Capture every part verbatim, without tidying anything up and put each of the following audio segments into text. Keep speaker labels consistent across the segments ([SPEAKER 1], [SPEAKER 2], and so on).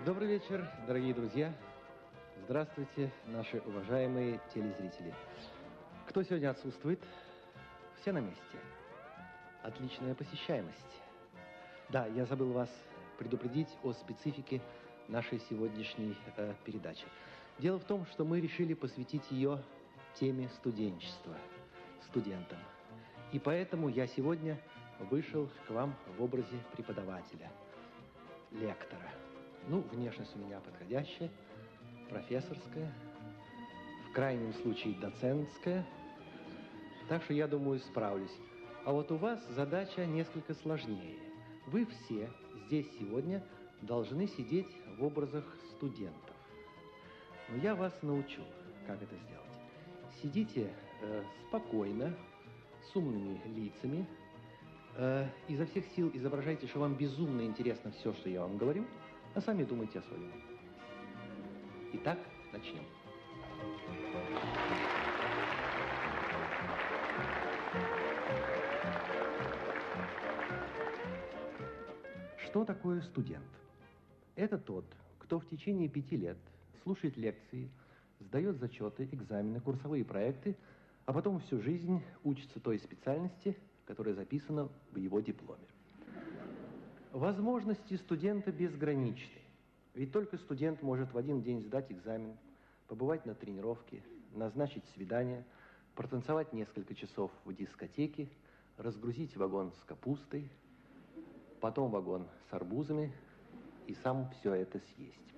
[SPEAKER 1] Добрый вечер, дорогие друзья. Здравствуйте, наши уважаемые телезрители. Кто сегодня отсутствует? Все на месте. Отличная посещаемость. Да, я забыл вас предупредить о специфике нашей сегодняшней э, передачи. Дело в том, что мы решили посвятить ее теме студенчества, студентам. И поэтому я сегодня вышел к вам в образе преподавателя, лектора. Ну, внешность у меня подходящая, профессорская, в крайнем случае доцентская. Так что, я думаю, справлюсь. А вот у вас задача несколько сложнее. Вы все здесь сегодня должны сидеть в образах студентов. Но я вас научу, как это сделать. Сидите э, спокойно, с умными лицами, э, изо всех сил изображайте, что вам безумно интересно все, что я вам говорю, а сами думайте о своем. Итак, начнем. Что такое студент? Это тот, кто в течение пяти лет слушает лекции, сдает зачеты, экзамены, курсовые проекты, а потом всю жизнь учится той специальности, которая записана в его дипломе. Возможности студента безграничны. Ведь только студент может в один день сдать экзамен, побывать на тренировке, назначить свидание, протанцевать несколько часов в дискотеке, разгрузить вагон с капустой, потом вагон с арбузами и сам все это съесть.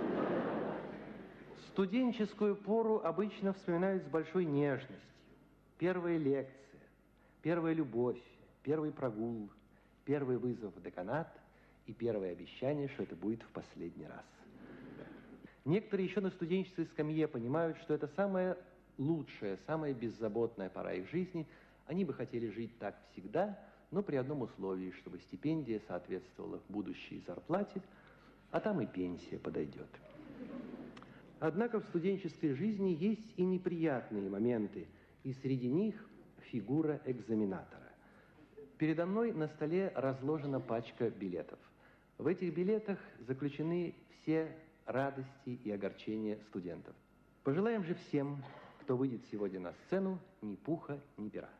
[SPEAKER 1] Студенческую пору обычно вспоминают с большой нежностью. Первая лекция, первая любовь, первый прогул, первый вызов в деканат и первое обещание, что это будет в последний раз. Некоторые еще на студенческой скамье понимают, что это самая лучшая, самая беззаботная пора их жизни. Они бы хотели жить так всегда, но при одном условии, чтобы стипендия соответствовала будущей зарплате, а там и пенсия подойдет. Однако в студенческой жизни есть и неприятные моменты, и среди них фигура экзаменатора. Передо мной на столе разложена пачка билетов. В этих билетах заключены все радости и огорчения студентов. Пожелаем же всем, кто выйдет сегодня на сцену, ни пуха, ни пера.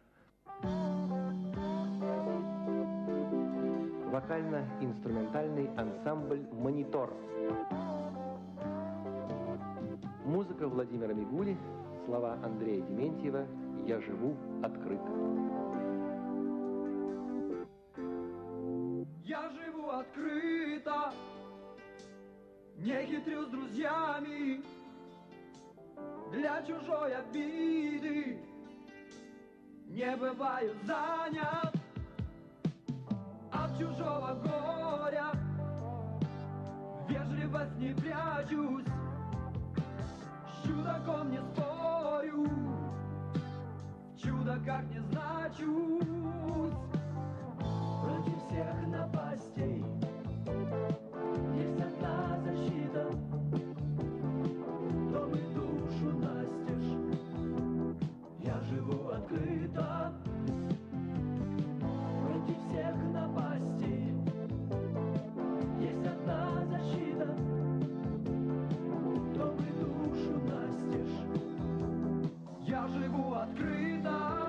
[SPEAKER 1] Вокально-инструментальный ансамбль «Монитор». Музыка Владимира Мигули, слова Андрея Дементьева «Я живу открыто».
[SPEAKER 2] Я живу открыто, не хитрю с друзьями, для чужой обиды не бываю занят. От чужого горя вежливость не прячусь, с чудаком не спорю, в чудаках не значусь. Против всех напастей есть одна защита, дом и душу настежь. Я живу открыто. Против всех напастей есть одна защита, дом и душу настежь. Я живу открыто.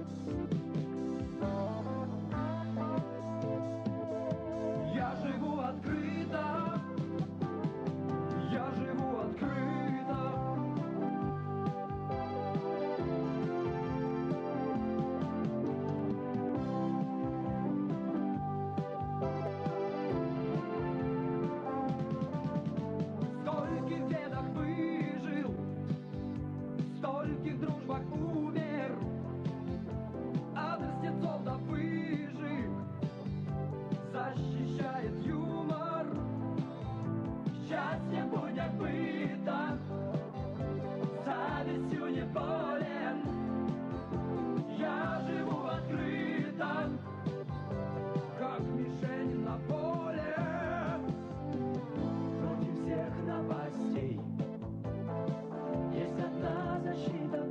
[SPEAKER 2] Я живу открыто, я живу открыто. В стольких бедах выжил, в стольких дружбах умер, адрес тецов да выжиг защищает юмор. Счастьем буднях быта, завистью не болен. Я живу открыто, как мишень на поле. Против всех напастей есть одна защита,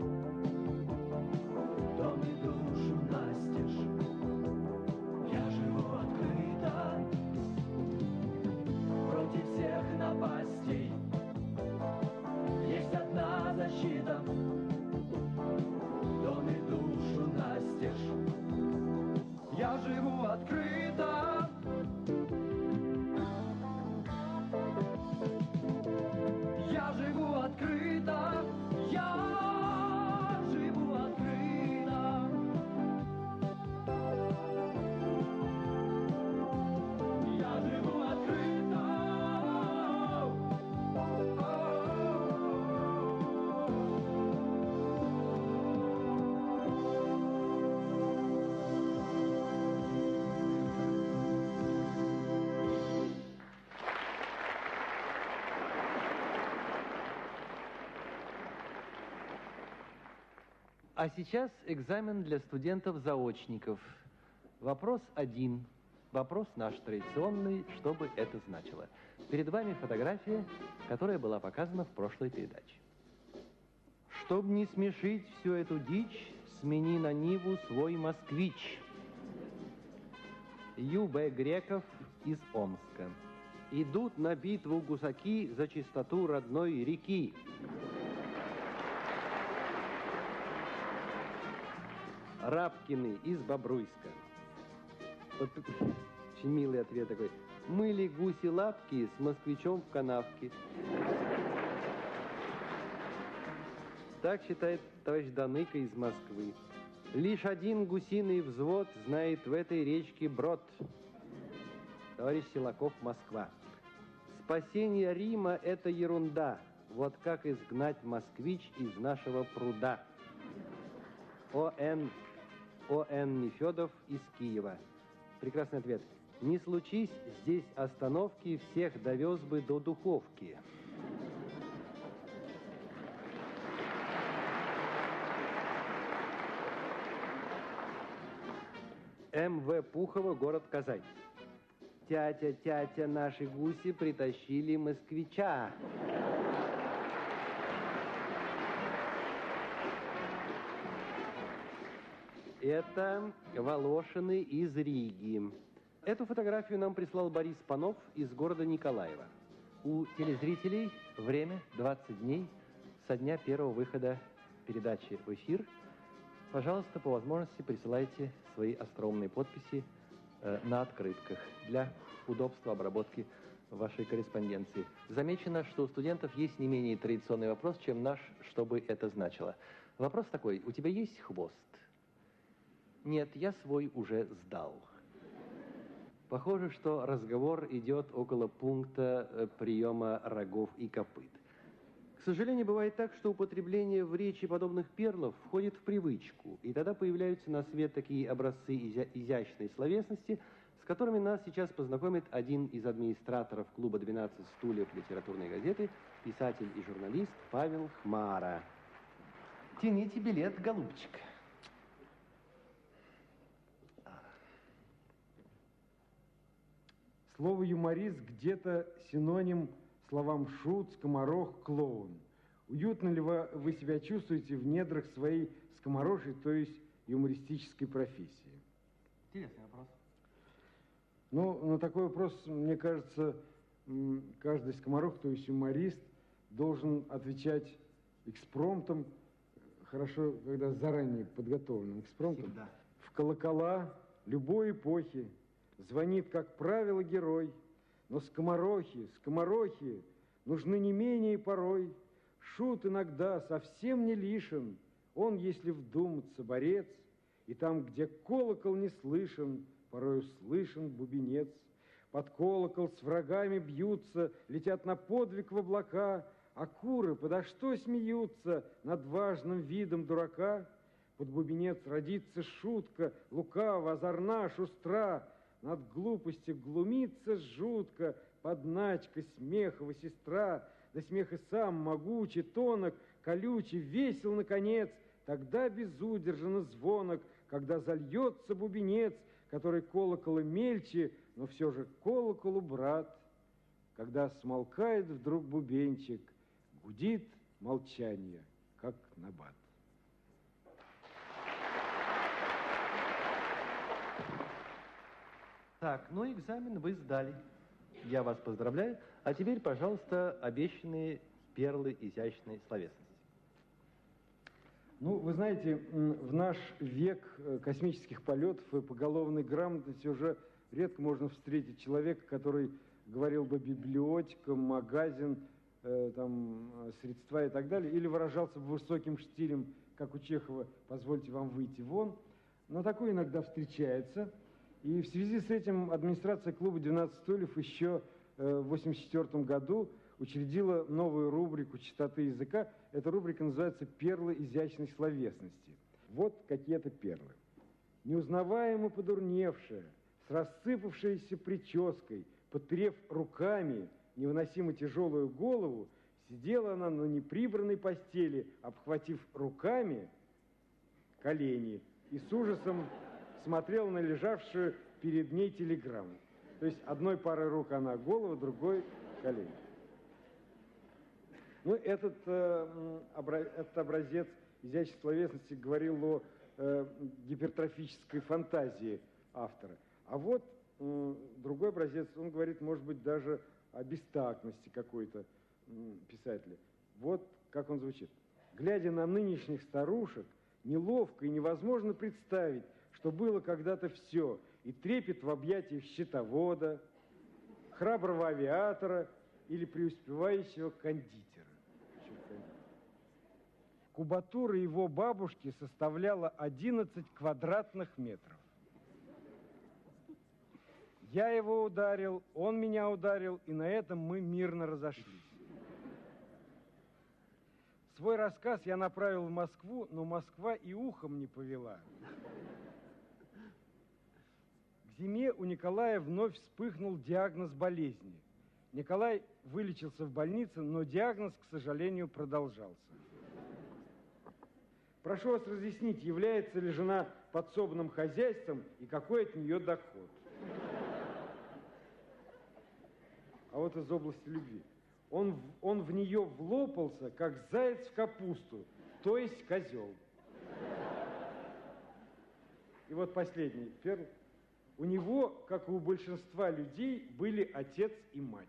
[SPEAKER 2] дом и душу настежь. Я живу открыто. Против всех напастей
[SPEAKER 1] А сейчас экзамен для студентов-заочников. Вопрос один. Вопрос наш традиционный, что бы это значило. Перед вами фотография, которая была показана в прошлой передаче. Чтоб не смешить всю эту дичь, смени на Ниву свой москвич. Ю Б Греков из Омска. Идут на битву гусаки за чистоту родной реки. Рабкины из Бобруйска. Вот очень милый ответ такой. Мыли гуси лапки с москвичом в канавке. Так считает товарищ Даныка из Москвы. Лишь один гусиный взвод знает в этой речке брод. Товарищ Силаков, Москва. Спасение Рима – это ерунда. Вот как изгнать москвич из нашего пруда. О Н О Н Нефедов из Киева. Прекрасный ответ. Не случись здесь остановки, всех довез бы до Духовки. М В Пухова, город Казань. Тятя, тятя, наши гуси притащили москвича. Это Волошины из Риги. Эту фотографию нам прислал Борис Панов из города Николаева. У телезрителей время двадцать дней со дня первого выхода передачи в эфир. Пожалуйста, по возможности присылайте свои остроумные подписи э, на открытках для удобства обработки вашей корреспонденции. Замечено, что у студентов есть не менее традиционный вопрос, чем наш, что бы это значило. Вопрос такой: у тебя есть хвост? Нет, я свой уже сдал. Похоже, что разговор идет около пункта э, приема рогов и копыт. К сожалению, бывает так, что употребление в речи подобных перлов входит в привычку, и тогда появляются на свет такие образцы изя изящной словесности, с которыми нас сейчас познакомит один из администраторов клуба «двенадцать стульев» литературной газеты, писатель и журналист Павел Хмара. Тяните билет, голубчик.
[SPEAKER 3] Слово «юморист» где-то синоним словам «шут», «скоморох», «клоун». Уютно ли вы себя чувствуете в недрах своей скоморожьей, то есть юмористической профессии?
[SPEAKER 1] Интересный вопрос.
[SPEAKER 3] Ну, на такой вопрос, мне кажется, каждый скоморох, то есть юморист, должен отвечать экспромтом, хорошо, когда заранее подготовленным экспромтом.
[SPEAKER 1] Всегда.
[SPEAKER 3] В колокола любой эпохи звонит, как правило, герой, но скоморохи, скоморохи нужны не менее порой. Шут иногда совсем не лишен, он, если вдуматься, борец, и там, где колокол не слышен, порою слышен бубенец. Под колокол с врагами бьются, летят на подвиг в облака, а куры подо что смеются над важным видом дурака? Под бубенец родится шутка, лукава, озорна, шустра, над глупостью глумится жутко подначка смехова сестра, да смех и сам могучий, тонок, колючий, весел, наконец, тогда безудержно звонок, когда зальется бубенец, который колокола мельче, но все же колоколу брат. Когда смолкает вдруг бубенчик, гудит молчание, как набат.
[SPEAKER 1] Так, ну экзамен вы сдали. Я вас поздравляю. А теперь, пожалуйста, обещанные перлы изящной словесности.
[SPEAKER 3] Ну, вы знаете, в наш век космических полетов и поголовной грамотности уже редко можно встретить человека, который говорил бы библиотека, магазин, э, там, средства и так далее, или выражался бы высоким штилем, как у Чехова «позвольте вам выйти вон». Но такое иногда встречается. И в связи с этим администрация клуба «двенадцать стульев» еще в восемьдесят четвёртом году учредила новую рубрику чистоты языка. Эта рубрика называется «Перлы изящной словесности». Вот какие-то перлы. Неузнаваемо подурневшая, с рассыпавшейся прической, подперев руками невыносимо тяжелую голову, сидела она на неприбранной постели, обхватив руками колени и с ужасом смотрела на лежавшую перед ней телеграмму. То есть одной парой рук она голова, другой колени. Ну, этот, э, обра этот образец изящества словесности говорил о э, гипертрофической фантазии автора. А вот э, другой образец, он говорит, может быть, даже о бестактности какой-то э, писателя. Вот как он звучит. Глядя на нынешних старушек, неловко и невозможно представить, что было когда-то все, и трепет в объятиях счетовода, храброго авиатора или преуспевающего кондитера. Кубатура его бабушки составляла одиннадцать квадратных метров. Я его ударил, он меня ударил, и на этом мы мирно разошлись. Свой рассказ я направил в Москву, но Москва и ухом не повела. К зиме у Николая вновь вспыхнул диагноз болезни. Николай вылечился в больнице, но диагноз, к сожалению, продолжался. Прошу вас разъяснить, является ли жена подсобным хозяйством и какой от нее доход? А вот из области любви. Он, он в нее влопался, как заяц в капусту, то есть козел. И вот последний перл. У него, как и у большинства людей, были отец и мать.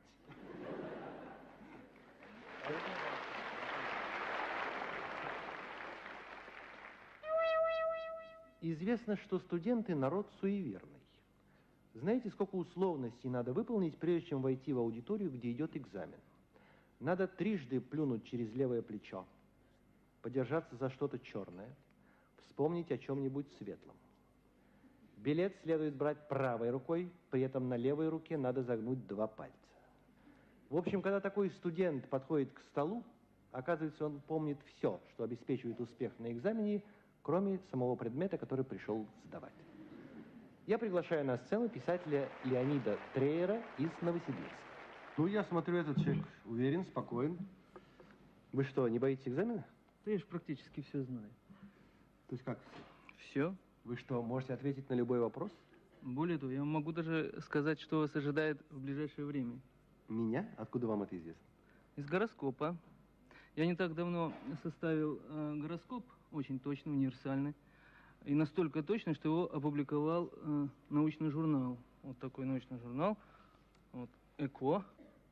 [SPEAKER 1] Известно, что студенты – народ суеверный. Знаете, сколько условностей надо выполнить, прежде чем войти в аудиторию, где идет экзамен? Надо трижды плюнуть через левое плечо, подержаться за что-то черное, вспомнить о чем-нибудь светлом. Билет следует брать правой рукой, при этом на левой руке надо загнуть два пальца. В общем, когда такой студент подходит к столу, оказывается, он помнит все, что обеспечивает успех на экзамене, кроме самого предмета, который пришел сдавать. Я приглашаю на сцену писателя Леонида Треера из Новосибирска.
[SPEAKER 4] Ну, я смотрю, этот человек уверен, спокоен.
[SPEAKER 1] Вы что, не боитесь экзамена?
[SPEAKER 5] Да я же практически все знаю.
[SPEAKER 1] То есть как?
[SPEAKER 5] Все.
[SPEAKER 1] Вы что, можете ответить на любой вопрос?
[SPEAKER 5] Более того, я могу даже сказать, что вас ожидает в ближайшее время.
[SPEAKER 1] Меня? Откуда вам это известно?
[SPEAKER 5] Из гороскопа. Я не так давно составил э, гороскоп, очень точный, универсальный. И настолько точный, что его опубликовал э, научный журнал. Вот такой научный журнал. Вот, «Эко».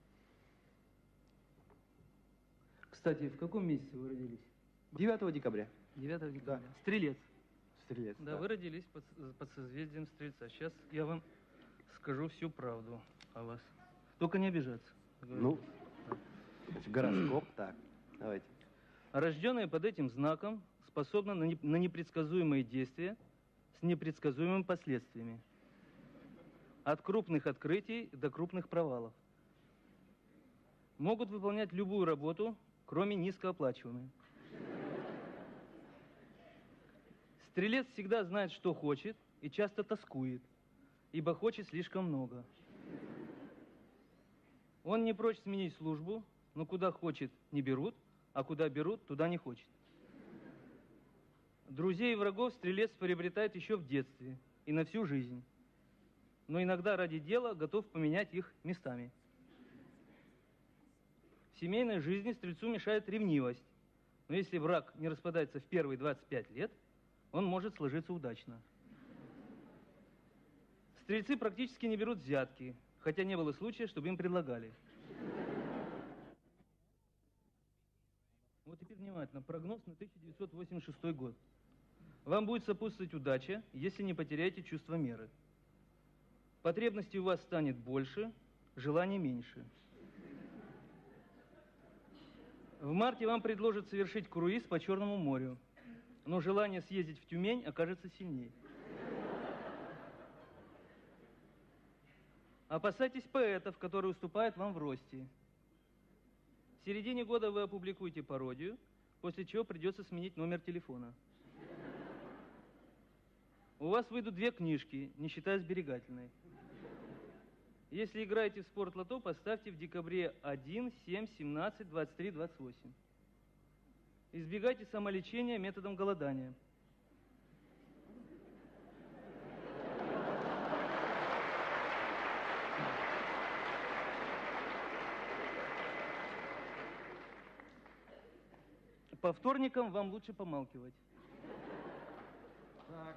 [SPEAKER 5] Кстати, в каком месяце вы родились?
[SPEAKER 1] девятого декабря.
[SPEAKER 5] девятого декабря.
[SPEAKER 1] Да.
[SPEAKER 5] Стрелец.
[SPEAKER 1] Стрелец.
[SPEAKER 5] Да, вы родились под, под созвездием Стрельца. Сейчас я вам скажу всю правду о вас. Только не обижаться.
[SPEAKER 1] Ну, значит, гороскоп, так, давайте.
[SPEAKER 5] Рожденные под этим знаком способны на, не, на непредсказуемые действия с непредсказуемыми последствиями. От крупных открытий до крупных провалов. Могут выполнять любую работу, кроме низкооплачиваемой. Стрелец всегда знает, что хочет, и часто тоскует, ибо хочет слишком много. Он не прочь сменить службу, но куда хочет не берут, а куда берут, туда не хочет. Друзей и врагов стрелец приобретает еще в детстве и на всю жизнь, но иногда ради дела готов поменять их местами. В семейной жизни стрельцу мешает ревнивость, но если враг не распадается в первые двадцать пять лет, он может сложиться удачно. Стрельцы практически не берут взятки, хотя не было случая, чтобы им предлагали. Вот теперь внимательно. Прогноз на тысяча девятьсот восемьдесят шестой год. Вам будет сопутствовать удача, если не потеряете чувство меры. Потребностей у вас станет больше, желаний меньше. В марте вам предложат совершить круиз по Черному морю, но желание съездить в Тюмень окажется сильнее. Опасайтесь поэтов, которые уступают вам в росте. В середине года вы опубликуете пародию, после чего придется сменить номер телефона. У вас выйдут две книжки, не считая сберегательной. Если играете в спорт-лото, поставьте в декабре один, семь, семнадцать, двадцать три, двадцать восемь. Избегайте самолечения методом голодания. по вторникам вам лучше помалкивать.
[SPEAKER 4] Так.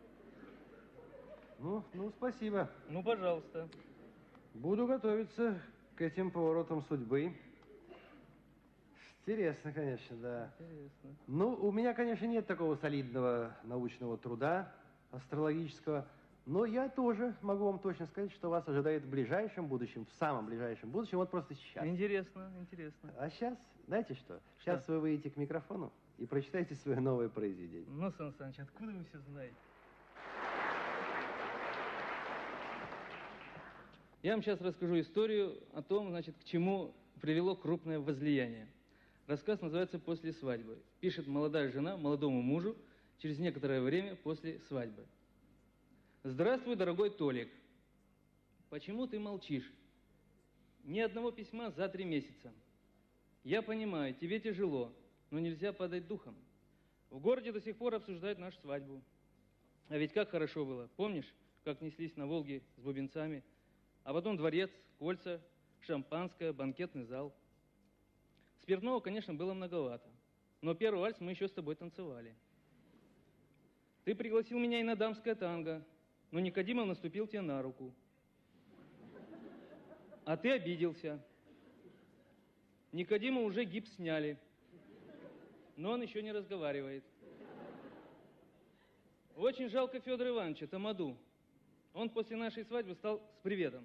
[SPEAKER 4] Ну, ну, спасибо.
[SPEAKER 5] Ну, пожалуйста.
[SPEAKER 4] Буду готовиться к этим поворотам судьбы. Интересно, конечно, да.
[SPEAKER 5] Интересно.
[SPEAKER 4] Ну, у меня, конечно, нет такого солидного научного труда астрологического, но я тоже могу вам точно сказать, что вас ожидает в ближайшем будущем, в самом ближайшем будущем, вот просто сейчас.
[SPEAKER 5] Интересно, интересно.
[SPEAKER 4] А сейчас, знаете что? Сейчас вы выйдете к микрофону и прочитайте свое новое произведение.
[SPEAKER 5] Ну, Сан Саныч, откуда вы все знаете? Я вам сейчас расскажу историю о том, значит, к чему привело крупное возлияние. Рассказ называется «После свадьбы». Пишет молодая жена молодому мужу через некоторое время после свадьбы. «Здравствуй, дорогой Толик. Почему ты молчишь? Ни одного письма за три месяца. Я понимаю, тебе тяжело, но нельзя падать духом. В городе до сих пор обсуждают нашу свадьбу. А ведь как хорошо было. Помнишь, как неслись на Волге с бубенцами? А потом дворец, кольца, шампанское, банкетный зал. Спиртного, конечно, было многовато. Но первый вальс мы еще с тобой танцевали. Ты пригласил меня и на дамское танго, но Никодимов наступил тебе на руку. А ты обиделся. Никодиму уже гипс сняли, но он еще не разговаривает. Очень жалко Федора Ивановича, Тамаду. Он после нашей свадьбы стал с приветом.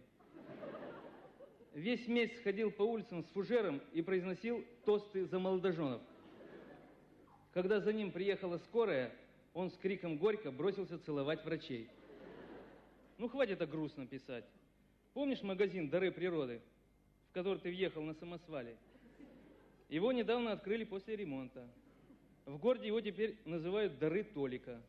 [SPEAKER 5] Весь месяц ходил по улицам с фужером и произносил тосты за молодоженов. Когда за ним приехала скорая, он с криком горько бросился целовать врачей. Ну, хватит это грустно писать. Помнишь магазин «Дары природы», в который ты въехал на самосвале? Его недавно открыли после ремонта. В городе его теперь называют «Дары Толика».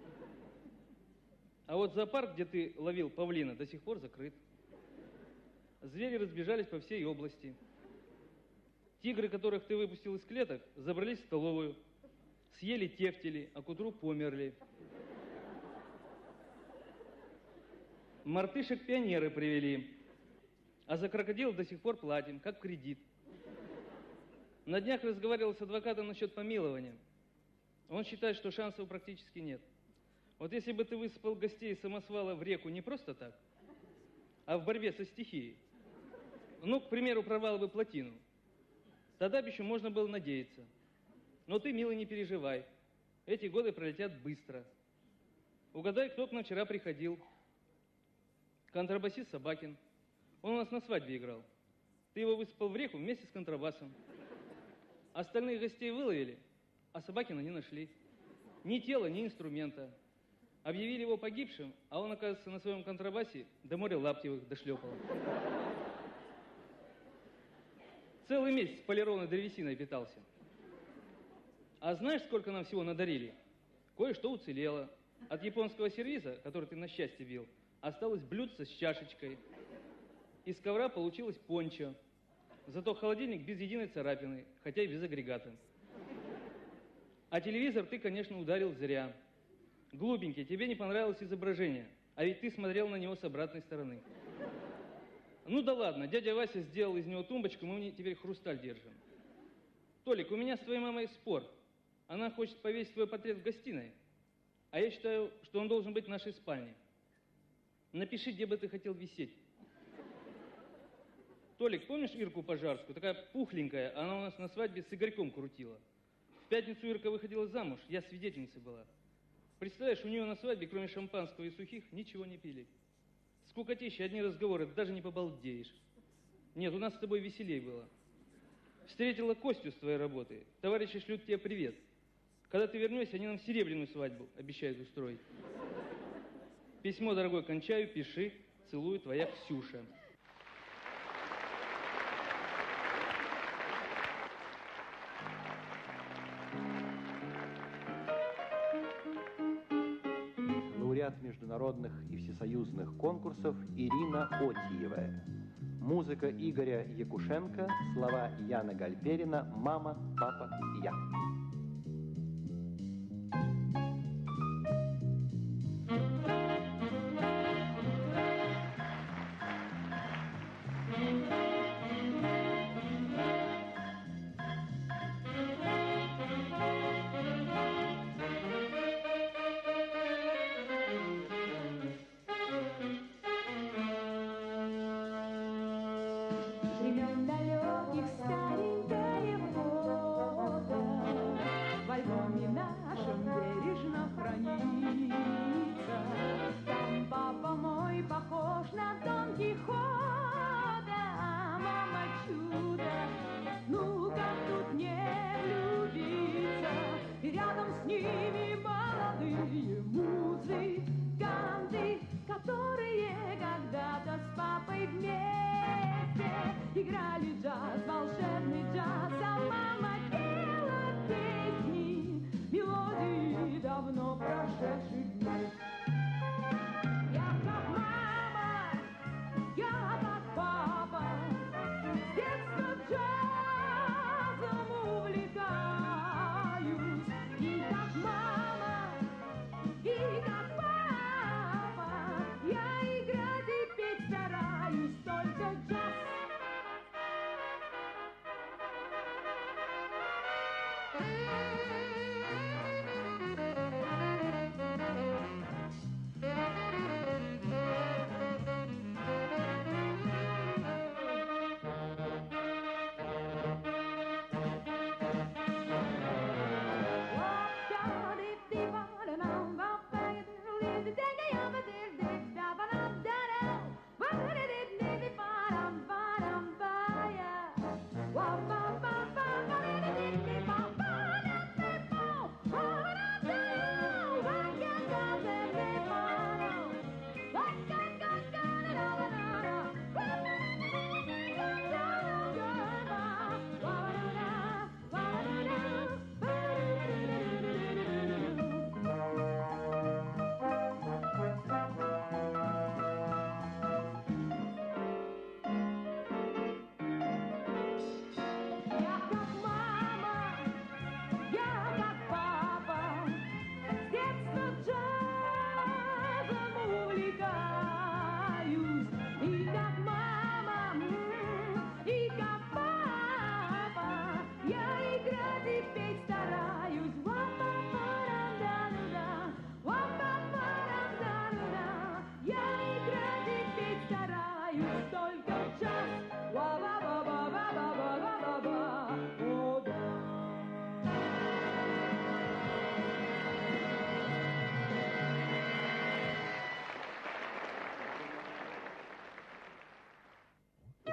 [SPEAKER 5] А вот зоопарк, где ты ловил павлина, до сих пор закрыт. Звери разбежались по всей области. Тигры, которых ты выпустил из клеток, забрались в столовую, съели тефтели, а к утру померли. Мартышек пионеры привели, а за крокодилов до сих пор платим, как кредит. На днях разговаривал с адвокатом насчет помилования. Он считает, что шансов практически нет. Вот если бы ты высыпал гостей самосвала в реку не просто так, а в борьбе со стихией, ну, к примеру, прорвал бы плотину, тогда бы еще можно было надеяться. Но ты, милый, не переживай. Эти годы пролетят быстро. Угадай, кто к нам вчера приходил. Контрабасист Собакин. Он у нас на свадьбе играл. Ты его высыпал в реку вместе с контрабасом. Остальных гостей выловили, а Собакина не нашли. Ни тела, ни инструмента. Объявили его погибшим, а он, оказывается, на своем контрабасе до моря Лаптевых дошлепал. Целый месяц полированной древесиной питался. А знаешь, сколько нам всего надарили? Кое-что уцелело. От японского сервиза, который ты на счастье бил, осталось блюдце с чашечкой. Из ковра получилось пончо. Зато холодильник без единой царапины, хотя и без агрегата. А телевизор ты, конечно, ударил зря. Глупенький, тебе не понравилось изображение, а ведь ты смотрел на него с обратной стороны. Ну да ладно, дядя Вася сделал из него тумбочку, мы теперь хрусталь держим. Толик, у меня с твоей мамой спор. Она хочет повесить твой портрет в гостиной, а я считаю, что он должен быть в нашей спальне. Напиши, где бы ты хотел висеть. Толик, помнишь Ирку Пожарскую? Такая пухленькая, она у нас на свадьбе с Игорьком крутила. В пятницу Ирка выходила замуж, я свидетельницей была. Представляешь, у нее на свадьбе, кроме шампанского и сухих, ничего не пили. Скукотища, одни разговоры, даже не побалдеешь. Нет, у нас с тобой веселей было. Встретила Костю с твоей работы. Товарищи шлют тебе привет. Когда ты вернешься, они нам серебряную свадьбу обещают устроить. Письмо, дорогой, кончаю, пиши. Целую, твоя Ксюша.
[SPEAKER 1] Лауреат международных и всесоюзных конкурсов Ирина Отиева. Музыка Игоря Якушенко, слова Яна Гальперина «Мама, папа, я».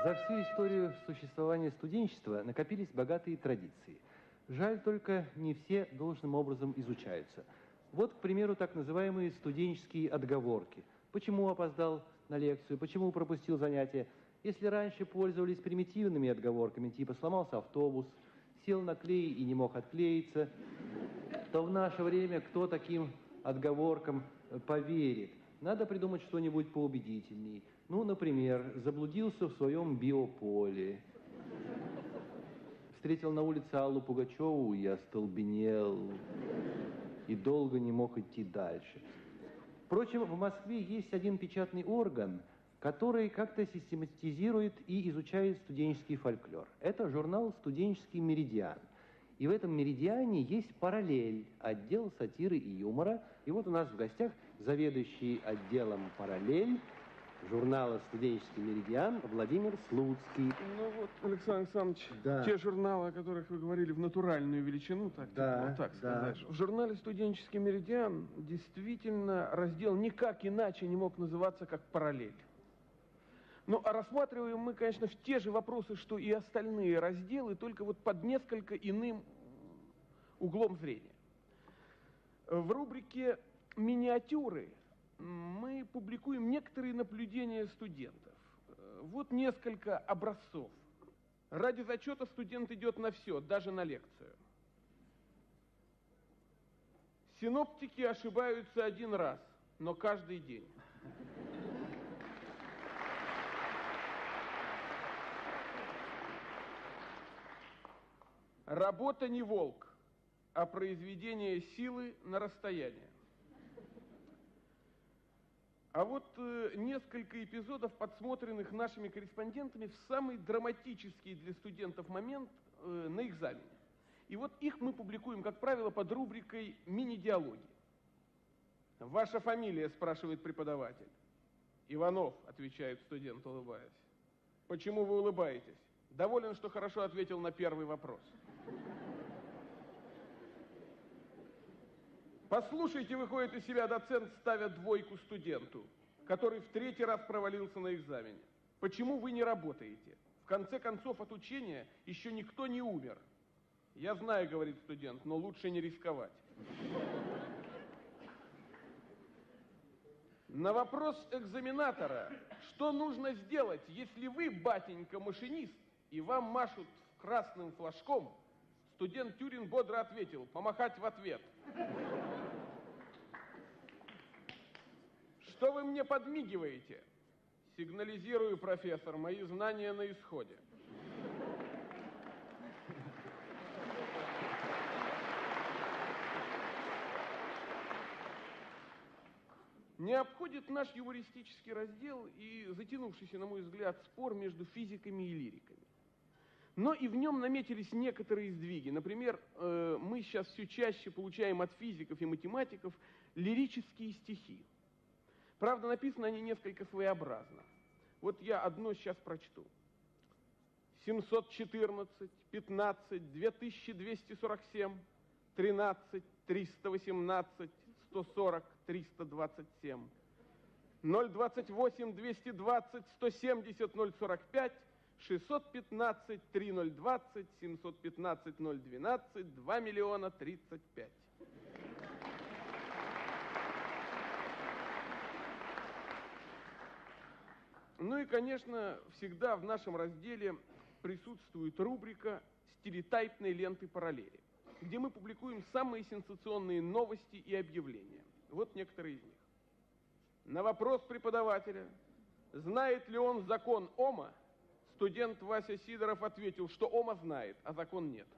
[SPEAKER 4] За всю историю существования студенчества накопились богатые традиции. Жаль только, не все должным образом изучаются. Вот, к примеру, так называемые студенческие отговорки. Почему опоздал на лекцию, почему пропустил занятия? Если раньше пользовались примитивными отговорками, типа сломался автобус, сел на клей и не мог отклеиться, то в наше время кто таким отговоркам поверит? Надо придумать что-нибудь поубедительней. Ну, например, заблудился в своем биополе. Встретил на улице Аллу Пугачеву и остолбенел, и долго не мог идти дальше. Впрочем, в Москве есть один печатный орган, который как-то систематизирует и изучает студенческий фольклор. Это журнал «Студенческий меридиан». И в этом меридиане есть параллель, отдел сатиры и юмора. И вот у нас в гостях заведующий отделом «Параллель» журнала «Студенческий меридиан» Владимир Слуцкий.
[SPEAKER 6] Ну вот, Александр Александрович,
[SPEAKER 4] Да.
[SPEAKER 6] те журналы, о которых вы говорили, в натуральную величину, так,
[SPEAKER 4] Да,
[SPEAKER 6] вот так
[SPEAKER 4] да.
[SPEAKER 6] сказать. В журнале «Студенческий меридиан» действительно раздел никак иначе не мог называться, как «Параллель». Ну, а рассматриваем мы, конечно, в те же вопросы, что и остальные разделы, только вот под несколько иным углом зрения. В рубрике «Миниатюры» мы публикуем некоторые наблюдения студентов. Вот несколько образцов. Ради зачета студент идет на все, даже на лекцию. Синоптики ошибаются один раз, но каждый день. Работа не волк, а произведение силы на расстоянии. А вот э, несколько эпизодов, подсмотренных нашими корреспондентами в самый драматический для студентов момент э, на экзамене. И вот их мы публикуем, как правило, под рубрикой «Мини-диалоги». «Ваша фамилия?» – спрашивает преподаватель. «Иванов», – отвечает студент, улыбаясь. «Почему вы улыбаетесь?» «Доволен, что хорошо ответил на первый вопрос». Послушайте, выходит из себя доцент, ставя двойку студенту, который в третий раз провалился на экзамене. Почему вы не работаете? В конце концов, от учения еще никто не умер. Я знаю, говорит студент, но лучше не рисковать. На вопрос экзаменатора, что нужно сделать, если вы, батенька, машинист, и вам машут красным флажком, студент Тюрин бодро ответил: помахать в ответ. Что вы мне подмигиваете? Сигнализирую, профессор, мои знания на исходе. Не обходит наш юмористический раздел и затянувшийся, на мой взгляд, спор между физиками и лириками. Но и в нем наметились некоторые сдвиги. Например, э, мы сейчас все чаще получаем от физиков и математиков лирические стихи. Правда, написаны они несколько своеобразно. Вот я одно сейчас прочту. семьсот четырнадцать, пятнадцать, две тысячи двести сорок семь, тринадцать, триста восемнадцать, сто сорок, триста двадцать семь, ноль двадцать восемь, двести двадцать, сто семьдесят, ноль сорок пять, шестьсот пятнадцать, три ноль двадцать, семьсот пятнадцать, ноль двенадцать, два миллиона тридцать пять. Ну и, конечно, всегда в нашем разделе присутствует рубрика «Стилетайпные ленты параллели», где мы публикуем самые сенсационные новости и объявления. Вот некоторые из них. На вопрос преподавателя, знает ли он закон Ома, студент Вася Сидоров ответил, что Ома знает, а закон нет.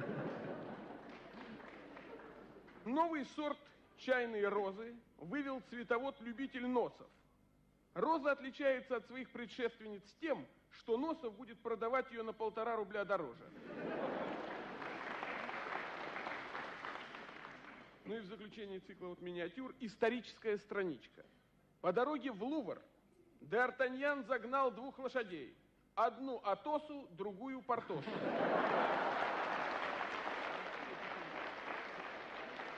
[SPEAKER 6] Новый сорт чайной розы вывел цветовод-любитель Носов. Роза отличается от своих предшественниц тем, что Носов будет продавать ее на полтора рубля дороже. Ну и в заключение цикла вот миниатюр историческая страничка. По дороге в Лувр Д'Артаньян загнал двух лошадей. Одну Атосу, другую Портосу.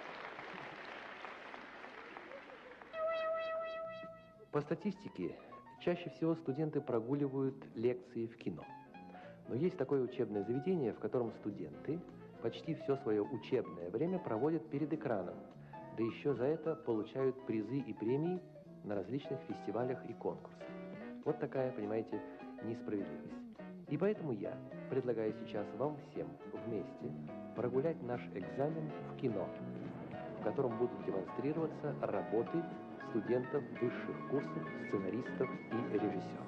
[SPEAKER 4] По статистике,
[SPEAKER 1] Чаще всего студенты прогуливают лекции в кино. Но есть такое учебное заведение, в котором студенты почти все свое учебное время проводят перед экраном, да еще за это получают призы и премии на различных фестивалях и конкурсах. Вот такая, понимаете, несправедливость. И поэтому я предлагаю сейчас вам всем вместе прогулять наш экзамен в кино, в котором будут демонстрироваться работы студентов высших курсов, сценаристов и режиссеров.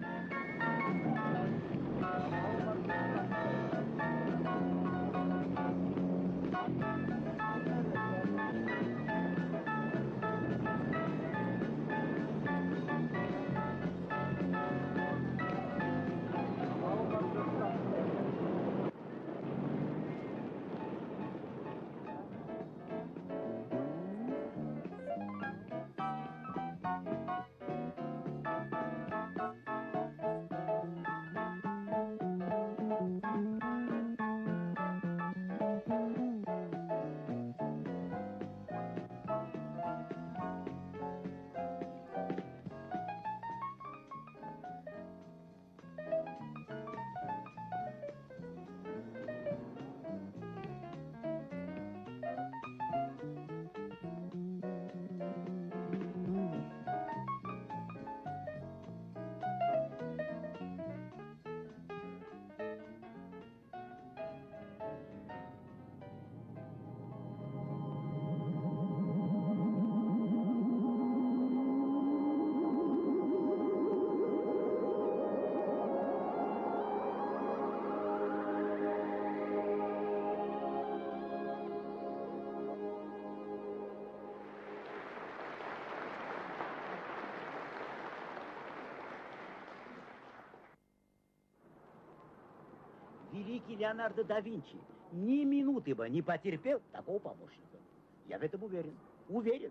[SPEAKER 7] Великий Леонардо да Винчи ни минуты бы не потерпел такого помощника. Я в этом уверен. Уверен.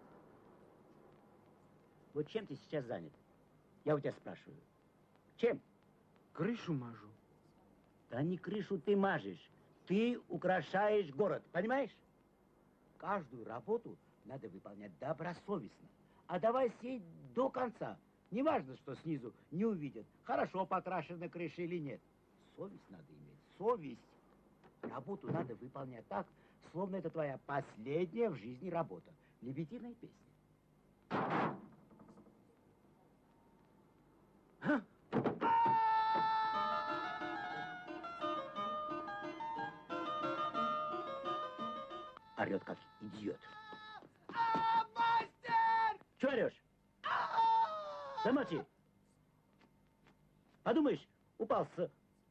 [SPEAKER 7] Вот чем ты сейчас занят? Я у тебя спрашиваю. Чем?
[SPEAKER 3] Крышу мажу.
[SPEAKER 7] Да не крышу ты мажешь. Ты украшаешь город, понимаешь? Каждую работу надо выполнять добросовестно. А давай сеять до конца. Не важно, что снизу не увидят, хорошо покрашена крыша или нет. Совесть надо иметь, совесть. Работу надо выполнять так, словно это твоя последняя в жизни работа. Лебединая песня. А? Орет как идиот.
[SPEAKER 2] А, мастер!
[SPEAKER 7] Чего орешь? Замолчи. Подумаешь, упал с...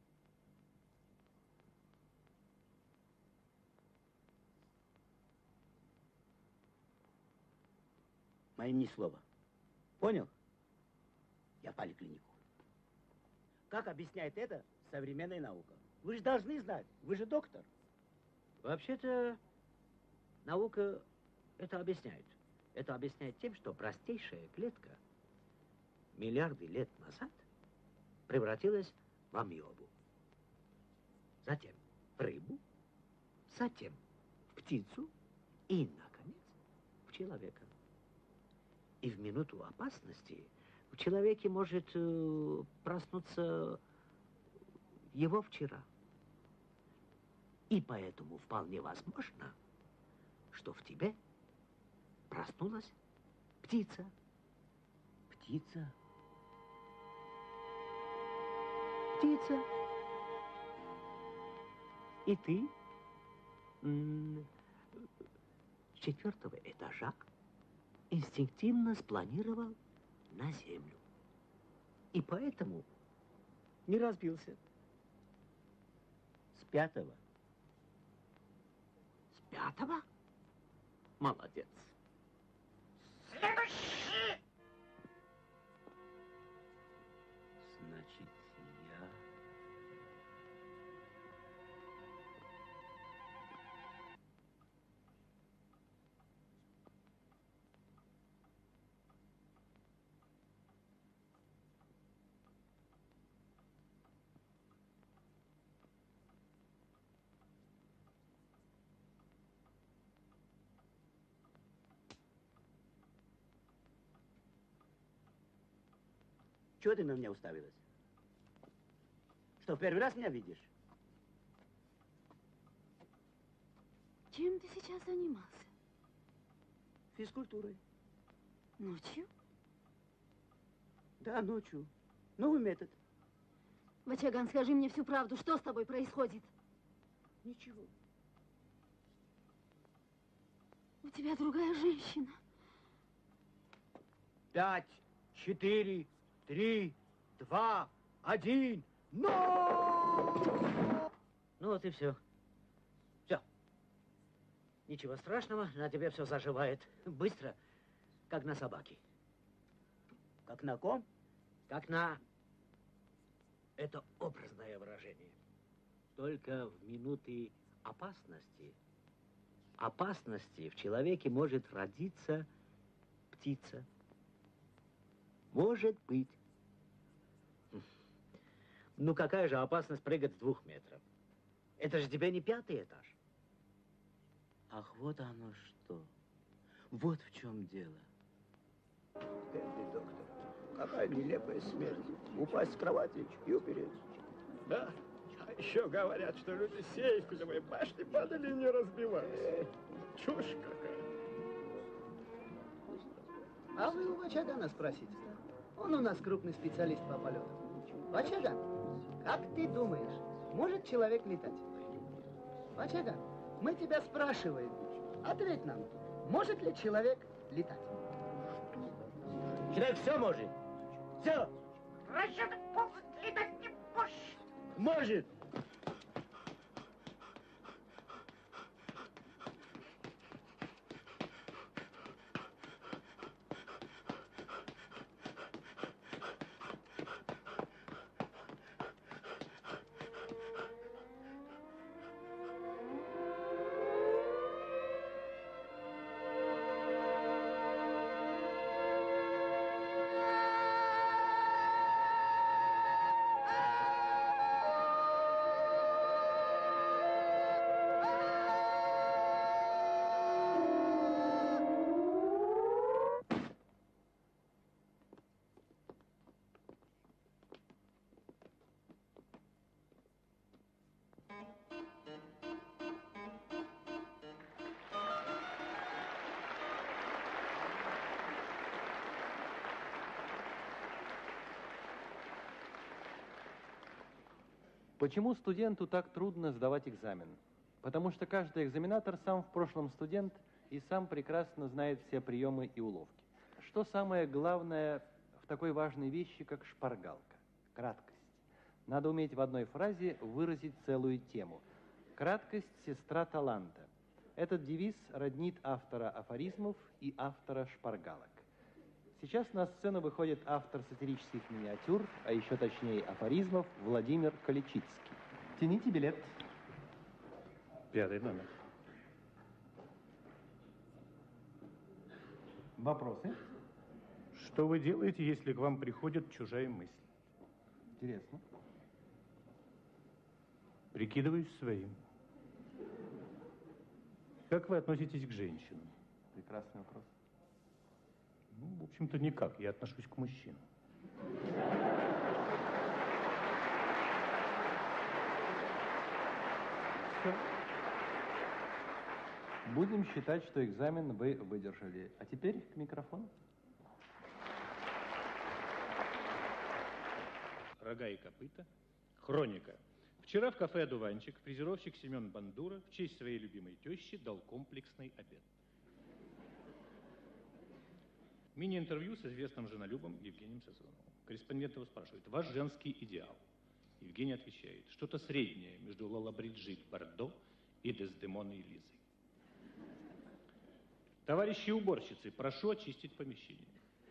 [SPEAKER 7] Моим ни слова. Понял? Я в поликлинику. Как объясняет это современная наука? Вы же должны знать. Вы же доктор. Вообще-то наука это объясняет. Это объясняет тем, что простейшая клетка миллиарды лет назад превратилась в амебу. Затем в рыбу. Затем в птицу. И, наконец, в человека. И в минуту опасности в человеке может э, проснуться его вчера. И поэтому вполне возможно, что в тебе проснулась птица. Птица. Птица. И ты м- с четвертого этажа инстинктивно спланировал на землю. И поэтому не разбился. С пятого. С пятого? Молодец. Следующий! Значит, я... Чего ты на меня уставилась? Что, в первый раз меня видишь?
[SPEAKER 8] Чем ты сейчас занимался?
[SPEAKER 7] Физкультурой.
[SPEAKER 8] Ночью?
[SPEAKER 7] Да, ночью. Новый метод.
[SPEAKER 8] Вачаган, скажи мне всю правду, что с тобой происходит?
[SPEAKER 7] Ничего.
[SPEAKER 8] У тебя другая женщина.
[SPEAKER 7] Пять, четыре, три, два, один, но! Ну вот и все. Все. Ничего страшного, на тебе все заживает. Быстро, как на собаке. Как на ком? Как на... Это образное выражение. Только в минуты опасности, опасности в человеке может родиться птица. Может быть. Ну какая же опасность прыгать с двух метров? Это же тебе не пятый этаж. Ах, вот оно что. Вот в чем дело.
[SPEAKER 9] Бедный доктор, какая нелепая смерть. Упасть с кровати и умереть.
[SPEAKER 10] Да, а еще говорят, что люди с Эйфелевой башни падали и не разбивались. Чушь какая.
[SPEAKER 11] А вы у Вачагана спросите. Он у нас крупный специалист по полетам. Вачаган, как ты думаешь, может человек летать? Вачаган, мы тебя спрашиваем. Ответь нам, может ли человек летать?
[SPEAKER 7] Человек все может. Все.
[SPEAKER 2] Расчет ползать летать не может.
[SPEAKER 7] Может.
[SPEAKER 4] Почему студенту так трудно сдавать экзамен? Потому что каждый экзаменатор сам в прошлом студент и сам прекрасно знает все приемы и уловки. Что самое главное в такой важной вещи, как шпаргалка? Краткость. Надо уметь в одной фразе выразить целую тему. Краткость – сестра таланта. Этот девиз роднит автора афоризмов и автора шпаргалок. Сейчас на сцену выходит автор сатирических миниатюр, а еще точнее афоризмов, Владимир Каличицкий. Тяните билет.
[SPEAKER 12] Пятый номер.
[SPEAKER 4] Вопросы?
[SPEAKER 12] Что вы делаете, если к вам приходит чужая мысль?
[SPEAKER 4] Интересно.
[SPEAKER 12] Прикидываюсь своим. Как вы относитесь к женщинам?
[SPEAKER 4] Прекрасный вопрос.
[SPEAKER 12] Ну, в общем-то, никак. Я отношусь к мужчинам.
[SPEAKER 4] Все. Будем считать, что экзамен вы выдержали. А теперь к микрофону.
[SPEAKER 12] Рога и копыта. Хроника. Вчера в кафе «Одуванчик» фрезеровщик Семен Бандура в честь своей любимой тещи дал комплексный обед. Мини-интервью с известным женолюбом Евгением Сазоновым. Корреспондент его спрашивает: ваш женский идеал? Евгений отвечает: что-то среднее между Лола Бриджит Бардо и Дездемоной Лизой. Товарищи уборщицы, прошу очистить помещение.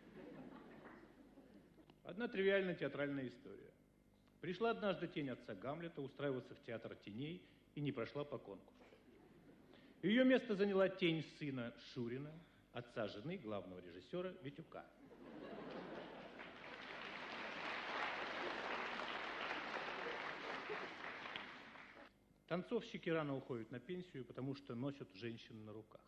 [SPEAKER 12] Одна тривиальная театральная история. Пришла однажды тень отца Гамлета устраиваться в театр теней и не прошла по конкурсу. Ее место заняла тень сына Шурина, отца жены главного режиссера Витюка. Танцовщики рано уходят на пенсию, потому что носят женщин на руках.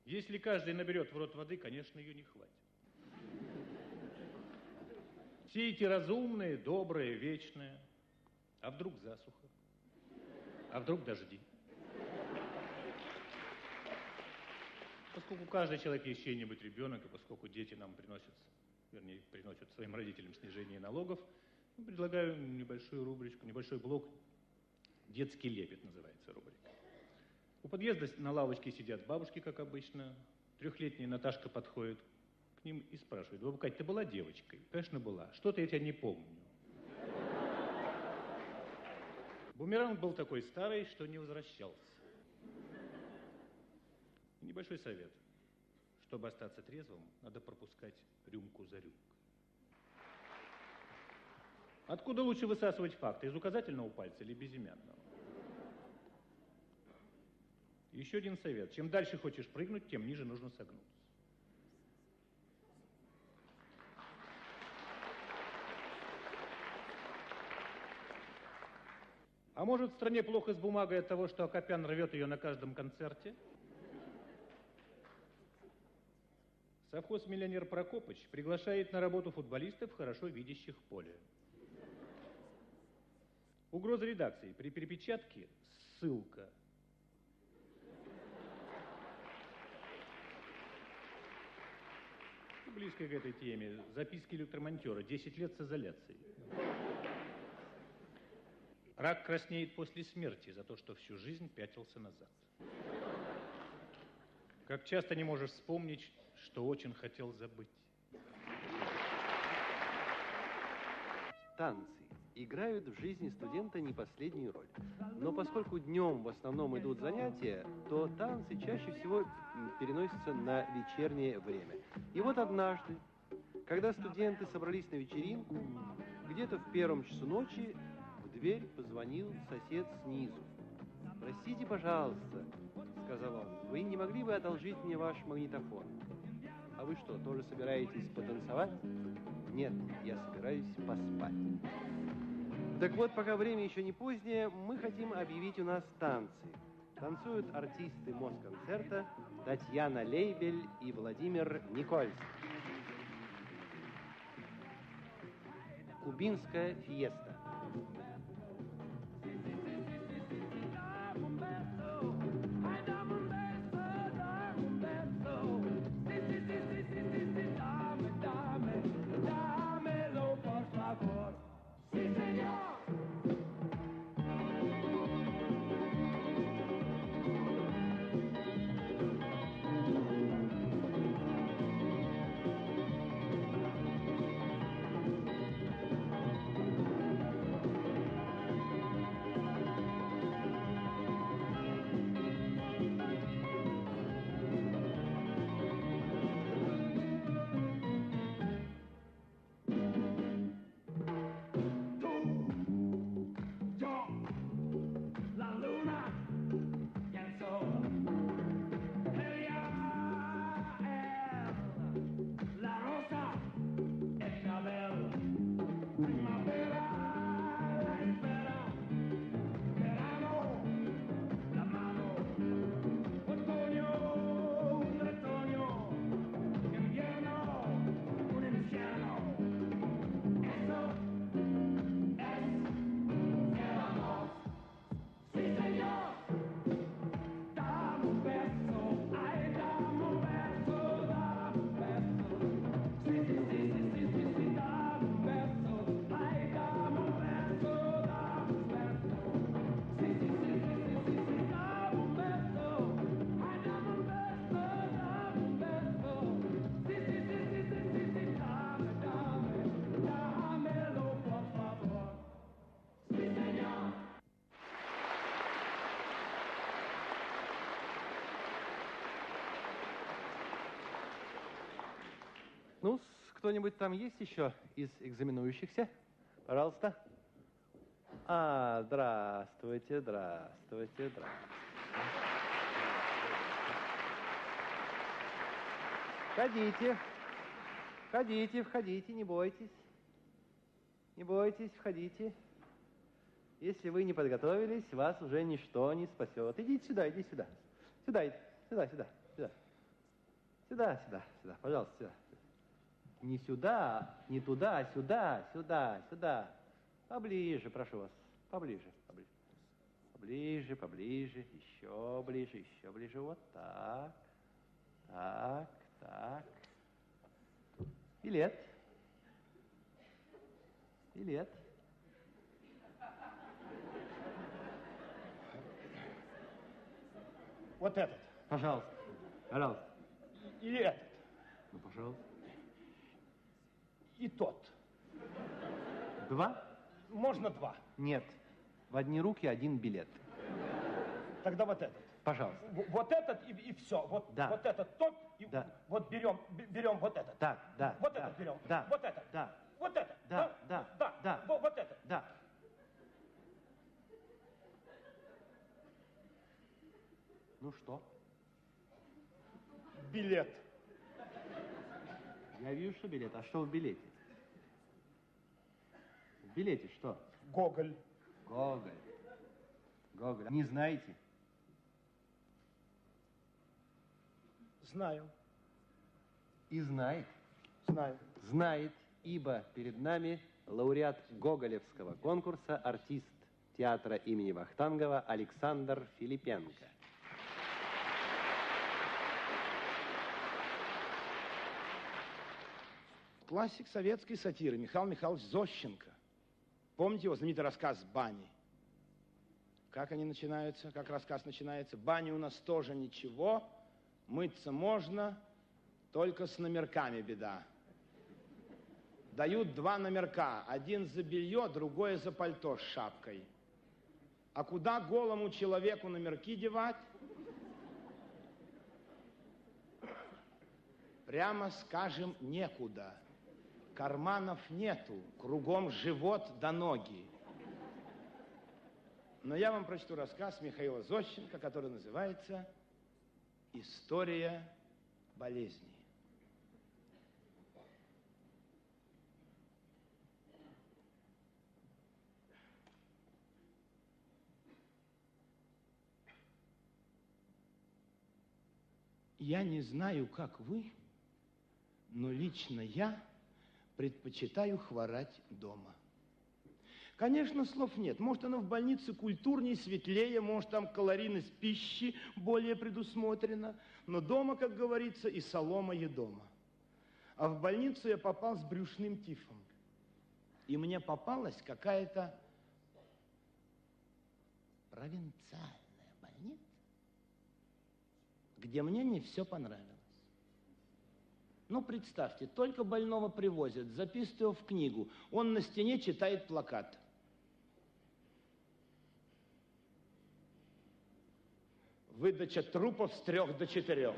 [SPEAKER 12] Если каждый наберет в рот воды, конечно, ее не хватит. Все эти разумные, добрые, вечные. А вдруг засуха? А вдруг дожди? Поскольку каждый человек есть чей-нибудь ребенок, и поскольку дети нам приносят, вернее, приносят своим родителям снижение налогов, я предлагаю небольшую рубричку, небольшой блок. «Детский лепет» называется рубрика. У подъезда на лавочке сидят бабушки, как обычно. Трехлетняя Наташка подходит к ним и спрашивает: «Баба Кать, ты была девочкой?» «Конечно, была. Что-то я тебя не помню». Бумеранг был такой старый, что не возвращался. И небольшой совет. Чтобы остаться трезвым, надо пропускать рюмку за рюмкой. Откуда лучше высасывать факты? Из указательного пальца или безымянного? Еще один совет. Чем дальше хочешь прыгнуть, тем ниже нужно согнуться. А может, в стране плохо с бумагой от того, что Акопян рвет ее на каждом концерте? Совхоз «Миллионер» Прокопыч приглашает на работу футболистов, хорошо видящих поле. Угроза редакции. При перепечатке ссылка. Близко к этой теме. Записки электромонтера. десять лет с изоляцией. Рак краснеет после смерти за то, что всю жизнь пятился назад. Как часто не можешь вспомнить, что очень хотел забыть.
[SPEAKER 1] Танцы играют в жизни студента не последнюю роль. Но поскольку днем в основном идут занятия, то танцы чаще всего переносятся на вечернее время. И вот однажды, когда студенты собрались на вечеринку, где-то в первом часу ночи в дверь позвонил сосед снизу. «Простите, пожалуйста», — сказал он, — «вы не могли бы одолжить мне ваш магнитофон?» «А вы что, тоже собираетесь потанцевать?» «Нет, я собираюсь поспать». Так вот, пока время еще не позднее, мы хотим объявить у нас танцы. Танцуют артисты Москонцерта Татьяна Лейбель и Владимир Никольский. Кубинская фиеста. Ну, кто-нибудь там есть еще из экзаменующихся? Пожалуйста. А, здравствуйте, здравствуйте, здравствуйте. Входите, входите, входите, не бойтесь. Не бойтесь, входите. Если вы не подготовились, вас уже ничто не спасет. Идите сюда, идите сюда. Сюда, сюда, сюда, сюда. Сюда, сюда, сюда, пожалуйста, сюда. Не сюда, не туда, а сюда, сюда, сюда. Поближе, прошу вас, поближе, поближе. Поближе, поближе, еще ближе, еще ближе. Вот так, так, так. Билет. Билет.
[SPEAKER 10] Вот этот.
[SPEAKER 1] Пожалуйста, пожалуйста.
[SPEAKER 10] Или этот.
[SPEAKER 1] Ну, пожалуйста.
[SPEAKER 10] И тот.
[SPEAKER 1] Два?
[SPEAKER 10] Можно два.
[SPEAKER 1] Нет. В одни руки один билет.
[SPEAKER 10] Тогда вот этот.
[SPEAKER 1] Пожалуйста.
[SPEAKER 10] В- Вот этот и, и все. Вот,
[SPEAKER 1] Да.
[SPEAKER 10] вот этот тот. И
[SPEAKER 1] Да.
[SPEAKER 10] вот берем, б- берем вот этот.
[SPEAKER 1] Так, да.
[SPEAKER 10] Вот
[SPEAKER 1] да,
[SPEAKER 10] этот берем.
[SPEAKER 1] Да.
[SPEAKER 10] Вот этот.
[SPEAKER 1] Да.
[SPEAKER 10] Вот этот.
[SPEAKER 1] Да, да,
[SPEAKER 10] Да.
[SPEAKER 1] да.
[SPEAKER 10] Во- Вот этот.
[SPEAKER 1] Да. Ну что?
[SPEAKER 10] Билет.
[SPEAKER 1] Я вижу, что билет. А что в билете? В билете что?
[SPEAKER 10] Гоголь.
[SPEAKER 1] Гоголь. Гоголь. Не знаете?
[SPEAKER 10] Знаю.
[SPEAKER 1] И знает.
[SPEAKER 10] Знаю.
[SPEAKER 1] Знает, ибо перед нами лауреат Гоголевского конкурса, артист театра имени Вахтангова Александр Филипенко.
[SPEAKER 9] Классик советской сатиры Михаил Михайлович Зощенко. Помните его знаменитый рассказ «Бани»? Как они начинаются, как рассказ начинается? «Бани у нас тоже ничего, мыться можно, только с номерками беда. Дают два номерка, один за белье, другой за пальто с шапкой. А куда голому человеку номерки девать? Прямо скажем, некуда. Карманов нету, кругом живот до ноги. Но я вам прочту рассказ Михаила Зощенко, который называется «История болезни». Я не знаю, как вы, но лично я предпочитаю хворать дома. Конечно, слов нет. Может, она в больнице культурнее, светлее, может, там калорийность пищи более предусмотрена. Но дома, как говорится, и солома едома. А в больницу я попал с брюшным тифом. И мне попалась какая-то провинциальная больница, где мне не все понравилось. Ну, представьте, только больного привозят, записывают его в книгу, он на стене читает плакат. Выдача трупов с трех до четырех.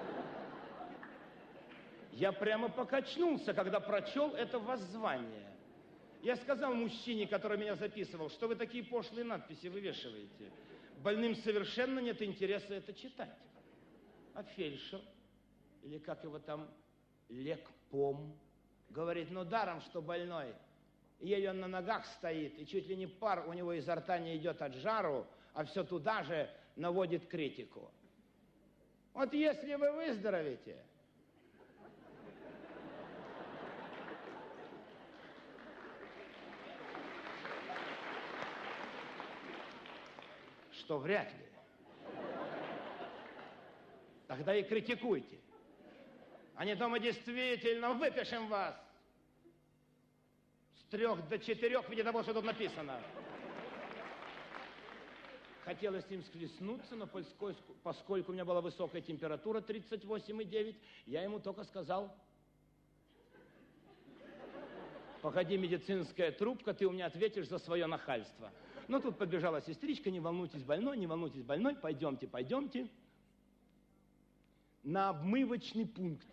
[SPEAKER 9] Я прямо покачнулся, когда прочел это воззвание. Я сказал мужчине, который меня записывал, что вы такие пошлые надписи вывешиваете. Больным совершенно нет интереса это читать. А фельдшер, или как его там, лекпом, говорит, ну даром, что больной, еле он на ногах стоит, и чуть ли не пар у него изо рта не идет от жару, а все туда же наводит критику. Вот если вы выздоровеете, что вряд ли, тогда и критикуйте. А не то мы действительно выпишем вас с трех до четырех в виде того, что тут написано. Хотелось с ним схлестнуться, но поскольку, поскольку у меня была высокая температура, тридцать восемь и девять, я ему только сказал: погоди, медицинская трубка, ты у меня ответишь за свое нахальство. Но тут подбежала сестричка: не волнуйтесь, больной, не волнуйтесь, больной, пойдемте, пойдемте на обмывочный пункт.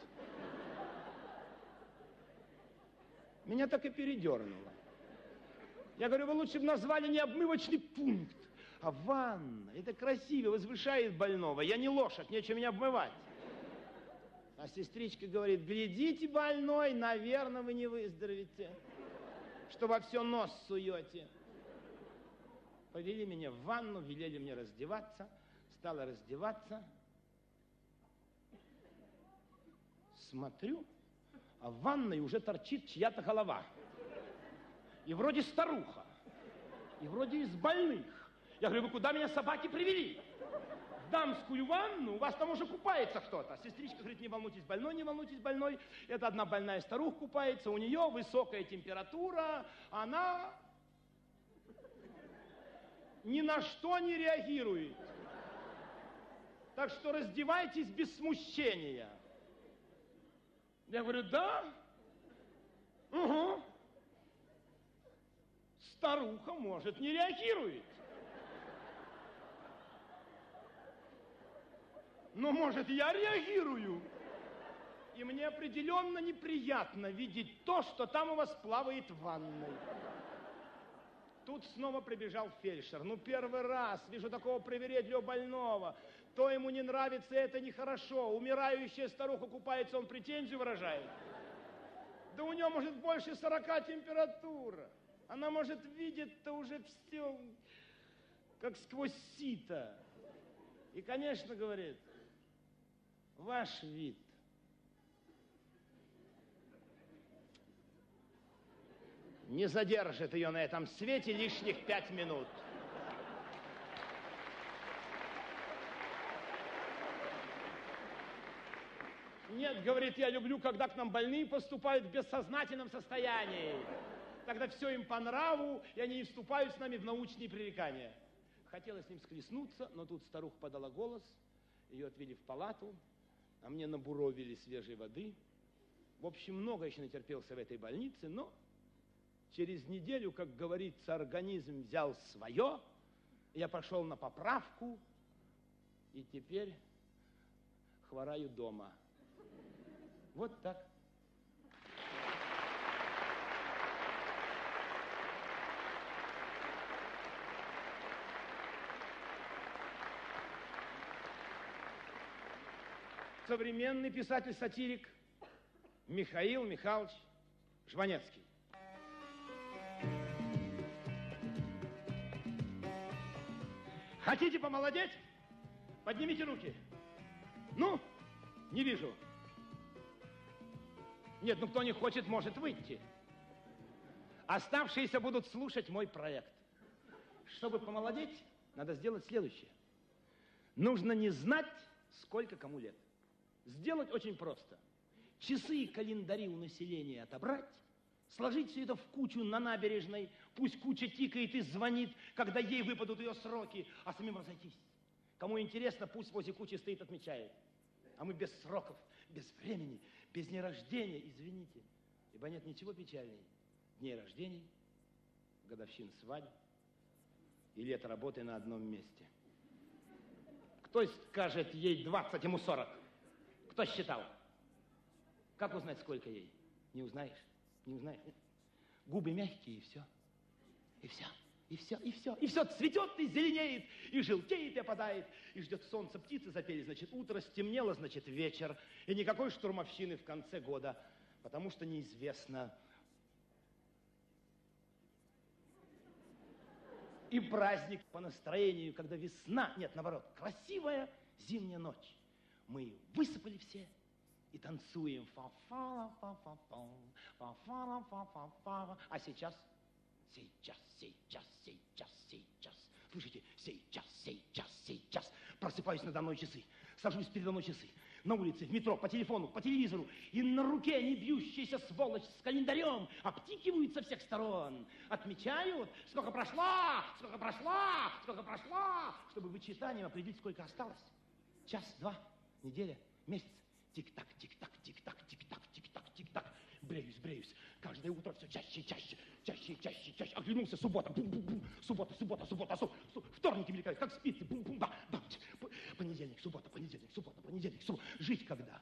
[SPEAKER 9] Меня так и передернуло. Я говорю, вы лучше бы назвали не обмывочный пункт, а ванна. Это красиво, возвышает больного. Я не лошадь, нечего меня обмывать. А сестричка говорит, глядите, больной, наверное, вы не выздоровеете, что во все нос суете. Повели меня в ванну, велели мне раздеваться. Стала раздеваться. Смотрю, а в ванной уже торчит чья-то голова. И вроде старуха, и вроде из больных. Я говорю, вы куда меня собаки привели? В дамскую ванну? У вас там уже купается кто-то. Сестричка говорит, не волнуйтесь, больной, не волнуйтесь, больной. Это одна больная старуха купается, у нее высокая температура, она ни на что не реагирует. Так что раздевайтесь без смущения. Я говорю, да? Угу. Старуха, может, не реагирует. Но, может, я реагирую. И мне определенно неприятно видеть то, что там у вас плавает в ванной. Тут снова прибежал фельдшер. Ну, первый раз вижу такого привередливого больного. То ему не нравится, это нехорошо. Умирающая старуха купается, он претензию выражает. Да у нее, может, больше сорока температура. Она, может, видит-то уже все, как сквозь сито. И, конечно, говорит, ваш вид не задержит ее на этом свете лишних пять минут. Нет, говорит, я люблю, когда к нам больные поступают в бессознательном состоянии. Тогда все им по нраву, и они не вступают с нами в научные пререкания. Хотела с ним схлестнуться, но тут старуха подала голос, ее отвели в палату, а мне набуровили свежей воды. В общем, много еще натерпелся в этой больнице, но через неделю, как говорится, организм взял свое, я пошел на поправку, и теперь хвораю дома. Вот так. Современный писатель-сатирик Михаил Михайлович Жванецкий. Хотите помолодеть? Поднимите руки. Ну, не вижу. Нет, ну кто не хочет, может выйти. Оставшиеся будут слушать мой проект. Чтобы помолодеть, надо сделать следующее. Нужно не знать, сколько кому лет. Сделать очень просто. Часы и календари у населения отобрать, сложить все это в кучу на набережной, пусть куча тикает и звонит, когда ей выпадут ее сроки, а самим разойтись. Кому интересно, пусть возле кучи стоит, отмечает. А мы без сроков, без времени, без дня рождения, извините, ибо нет ничего печальней дней рождений, годовщин свадьб и лет работы на одном месте. Кто скажет ей двадцать, ему сорок? Кто считал? Как узнать, сколько ей? Не узнаешь? Не узнаешь? Нет? Губы мягкие, и все. И все. И все, и все. И все цветет, и зеленеет, и желтеет, и опадает. И ждет солнце, птицы запели, значит, утро, стемнело, значит, вечер. И никакой штурмовщины в конце года, потому что неизвестно. И праздник по настроению, когда весна, нет, наоборот, красивая зимняя ночь. Мы высыпали все и танцуем. А сейчас, сейчас, сейчас, сейчас, сейчас. Слушайте, сейчас, сейчас, сейчас. Просыпаюсь надо мной часы, сажусь передо мной часы. На улице, в метро, по телефону, по телевизору. И на руке не бьющаяся сволочь с календарем обтикивают со всех сторон. Отмечают, сколько прошло, сколько прошло, сколько прошло, чтобы вычитанием определить, сколько осталось. Час, два, неделя, месяц. Тик-так, тик-так, тик-так, тик-так, тик-так, тик-так. Бреюсь, бреюсь. Каждое утро все чаще и чаще, чаще и чаще, чаще. Оглянулся, суббота, бум-бум-бум. Суббота, суббота, суббота, суббота. Вторники мелькают, как спицы, бум-бум, да, да. Понедельник, суббота, понедельник, суббота, понедельник, суббота. Жить когда?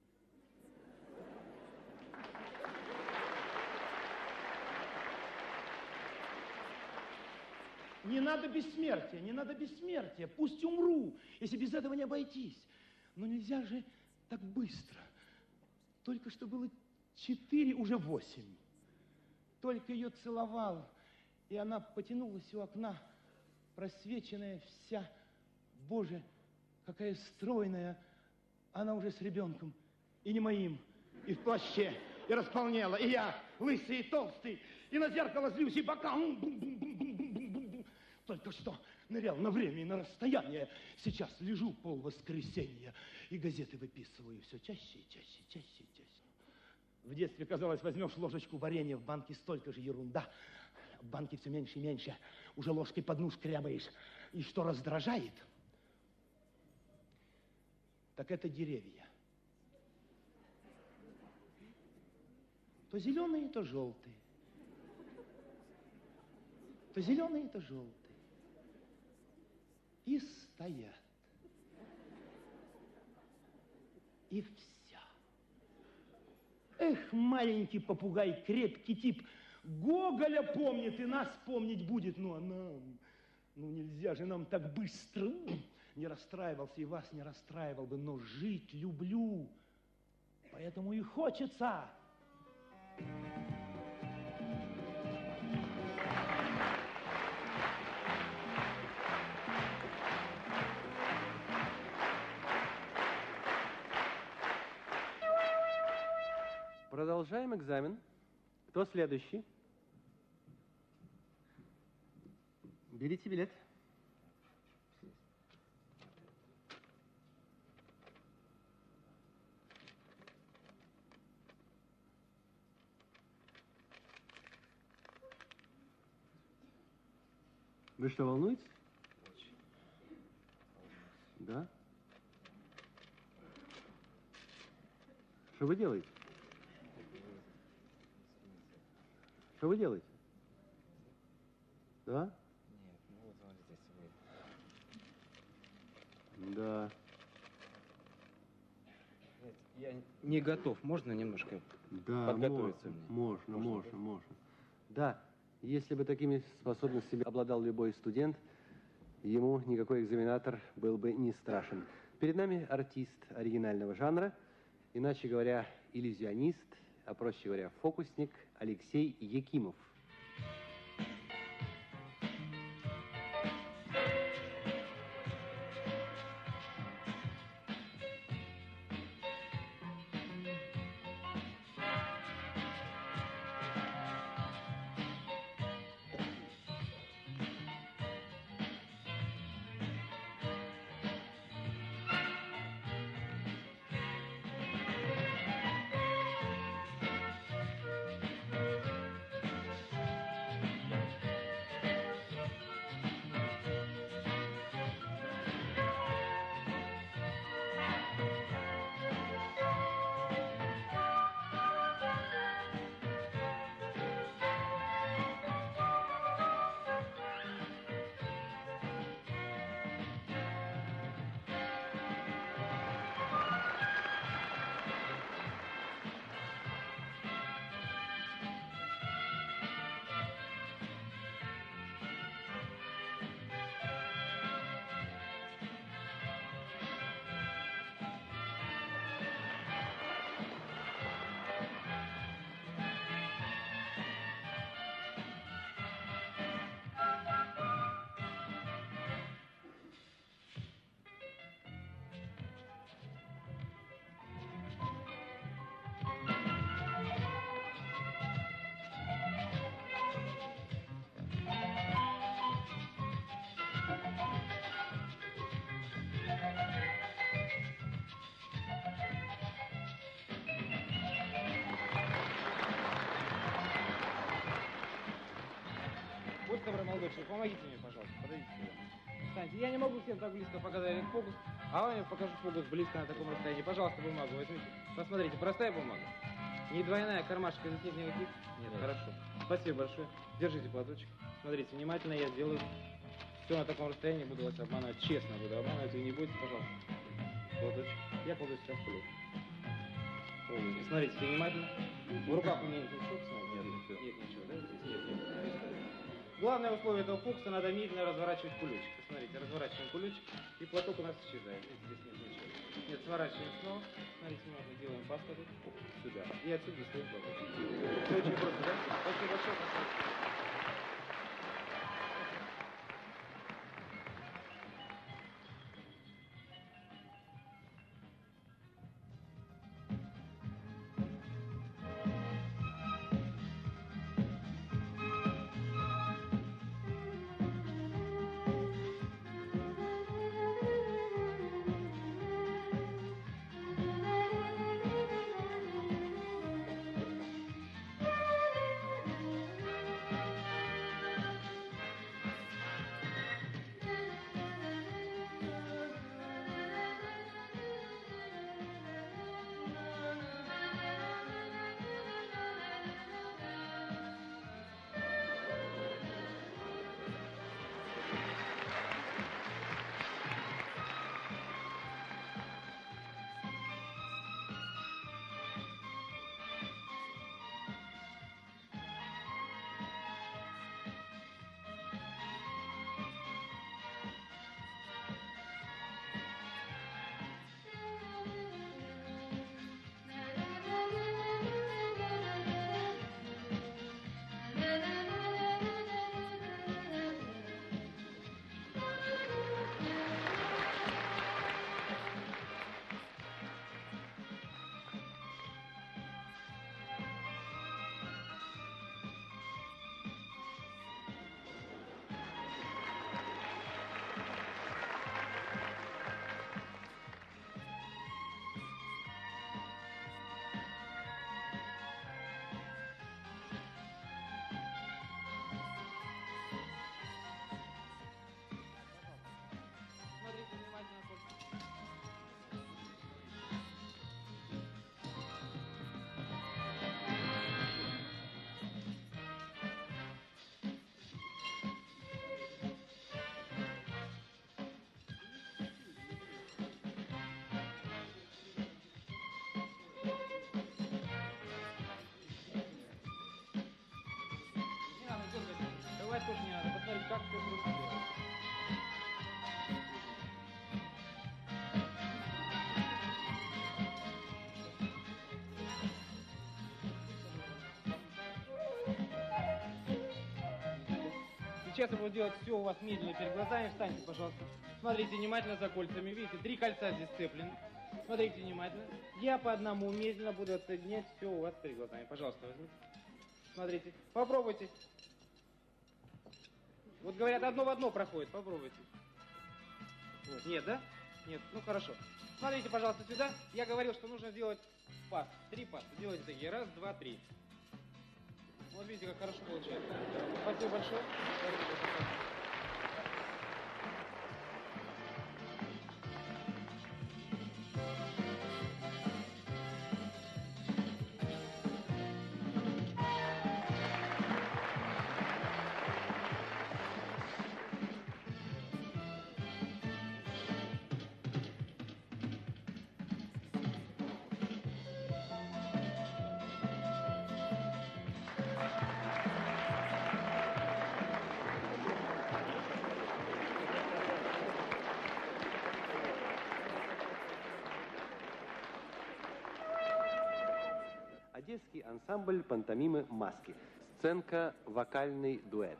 [SPEAKER 9] Не надо бессмертия, не надо бессмертия. Пусть умру, если без этого не обойтись. Но нельзя же так быстро. Только что было четыре, уже восемь. Только ее целовал, и она потянулась у окна, просвеченная вся. Боже, какая стройная. Она уже с ребенком, и не моим. И в плаще, и располнела, и я, лысый и толстый, и на зеркало злюсь, и бока. Бум-бум-бум-бум-бум-бум-бум. Только что нырял на время и на расстояние. Сейчас лежу пол воскресенья и газеты выписываю все чаще и чаще, чаще и чаще. В детстве казалось, возьмешь ложечку варенья, в банке столько же ерунда. В банке все меньше и меньше. Уже ложкой под нож крябаешь. И что раздражает, так это деревья. То зеленые, то желтые. То зеленые, то желтые. И стоят. И все. Эх, маленький попугай, крепкий тип. Гоголя помнит и нас помнить будет. Ну, а нам, ну нельзя же нам так быстро. Не расстраивался и вас не расстраивал бы, но жить люблю. Поэтому и хочется.
[SPEAKER 1] Продолжаем экзамен. Кто следующий? Берите билет. Вы что, волнуетесь? Очень. Да? Что вы делаете? Что вы делаете? Да?
[SPEAKER 13] Нет, ну вот он здесь вы.
[SPEAKER 1] Да.
[SPEAKER 13] Нет, я не готов. Можно немножко
[SPEAKER 1] да,
[SPEAKER 13] подготовиться
[SPEAKER 1] можно,
[SPEAKER 13] мне?
[SPEAKER 1] Можно,
[SPEAKER 13] можно,
[SPEAKER 1] можно,
[SPEAKER 13] да?
[SPEAKER 1] можно. Да, если бы такими способностями обладал любой студент, ему никакой экзаменатор был бы не страшен. Перед нами артист оригинального жанра, иначе говоря, иллюзионист, а проще говоря, фокусник Алексей Якимов.
[SPEAKER 13] Будьте добры, молодой человек, помогите мне, пожалуйста, подойдите сюда. Встаньте, я не могу всем так близко показать этот фокус, а вам я покажу фокус близко на таком расстоянии. Пожалуйста, бумагу возьмите. Посмотрите, простая бумага. Не двойная, кармашек здесь нет никаких? Нет, да. Хорошо. Спасибо большое. Держите платочек. Смотрите, внимательно я сделаю. Все на таком расстоянии, буду вас обманывать. Честно буду обманывать, вы не будете, пожалуйста. Платочек. Я кладу сейчас в плюс. Помните, смотрите внимательно. В руках у меня нет ничего, посмотрите. Нет, ничего. Нет ничего, да? Здесь нет, нет. Главное условие этого фокуса, надо медленно разворачивать кулечек. Посмотрите, разворачиваем кулечек, и платок у нас исчезает. Здесь, здесь нет ничего. Нет, сворачиваем снова. Смотрите, внимательно делаем пасту сюда. И отсюда достаем платок. Все очень просто, да? Спасибо большое, пожалуйста. вас тоже не надо. Посмотрите, как все просто делается. Сейчас я буду делать все у вас медленно перед глазами. Встаньте, пожалуйста. Смотрите внимательно за кольцами. Видите, три кольца здесь сцеплены. Смотрите внимательно. Я по одному медленно буду отсоединять все у вас перед глазами. Пожалуйста, возьмите. Смотрите. Попробуйте. Вот говорят, одно в одно проходит. Попробуйте. Вот. Нет, да? Нет. Ну, хорошо. Смотрите, пожалуйста, сюда. Я говорил, что нужно сделать пас. Три паса. Делайте такие. Раз, два, три. Вот видите, как хорошо получается. Спасибо большое.
[SPEAKER 1] Одесский ансамбль пантомимы «Маски». Сценка «Вокальный дуэт».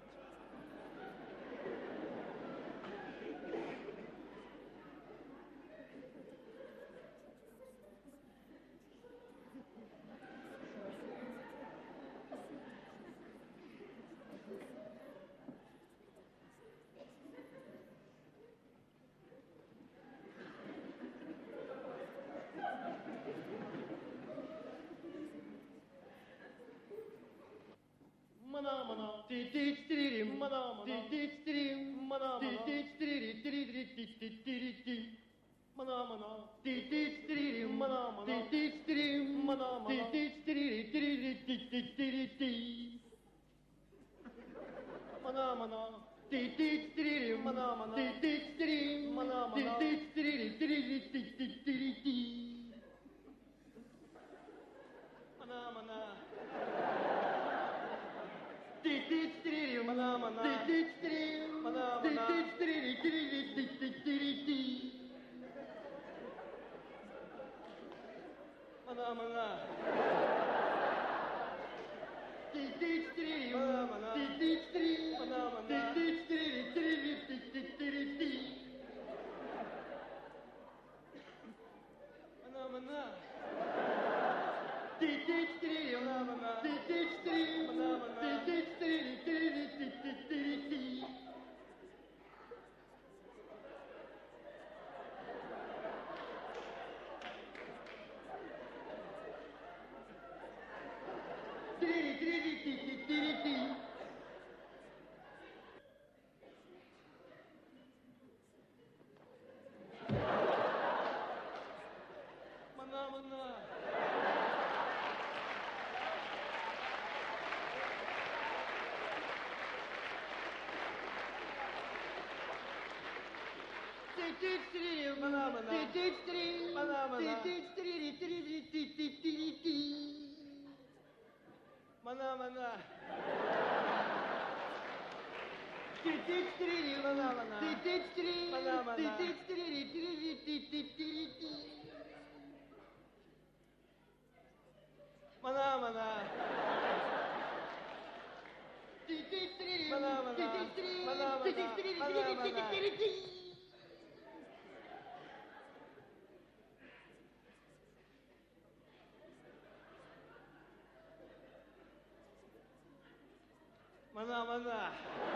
[SPEAKER 13] Мана-мана.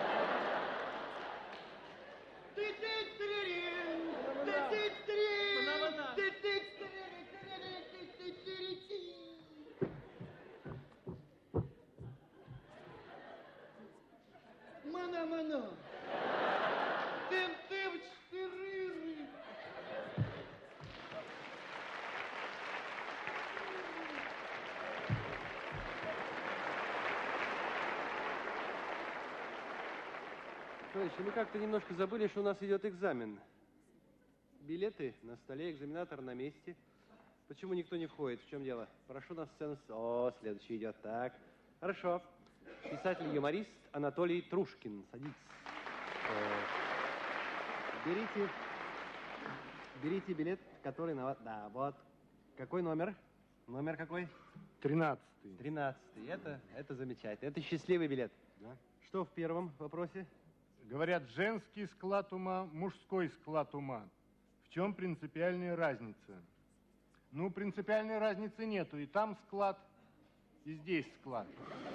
[SPEAKER 13] Мана-мана. Тым-тым, четыре.
[SPEAKER 1] Товарищи, мы как-то немножко забыли, что у нас идет экзамен. Билеты на столе, экзаменатор на месте. Почему никто не входит? В чем дело? Прошу на сцену. О, следующий идет. Так, хорошо. писатель-юморист Анатолий Трушкин. Садитесь. Берите, берите билет, который на вас... Да, вот. Какой номер? Номер какой?
[SPEAKER 3] Тринадцатый.
[SPEAKER 1] Тринадцатый. Это, это замечательно. Это счастливый билет.
[SPEAKER 3] Да.
[SPEAKER 1] Что в первом вопросе?
[SPEAKER 14] Говорят, женский склад ума, мужской склад ума. В чем принципиальная разница? Ну, принципиальной разницы нету. И там склад, и здесь склад.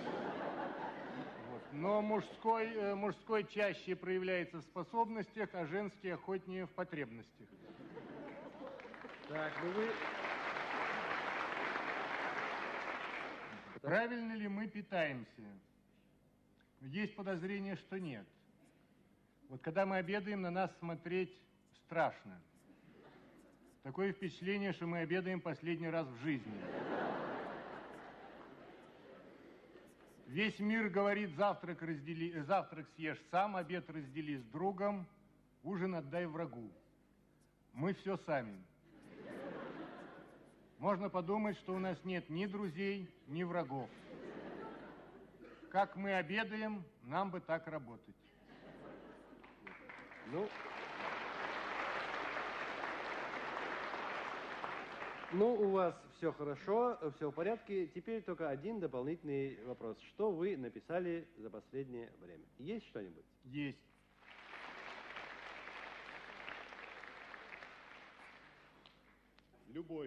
[SPEAKER 14] Вот. Но мужской, э, мужской чаще проявляется в способностях, а женский охотнее в потребностях.
[SPEAKER 1] Так, ну вы...
[SPEAKER 14] Правильно ли мы питаемся? Есть подозрение, что нет. Вот когда мы обедаем, на нас смотреть страшно. Такое впечатление, что мы обедаем последний раз в жизни. Весь мир говорит, завтрак, раздели, завтрак съешь сам, обед раздели с другом, ужин отдай врагу. Мы все сами. Можно подумать, что у нас нет ни друзей, ни врагов. Как мы обедаем, нам бы так работать.
[SPEAKER 1] Ну, ну, у вас все хорошо, все в порядке. Теперь только один дополнительный вопрос. Что вы написали за последнее время? Есть что-нибудь?
[SPEAKER 14] Есть. Любовь.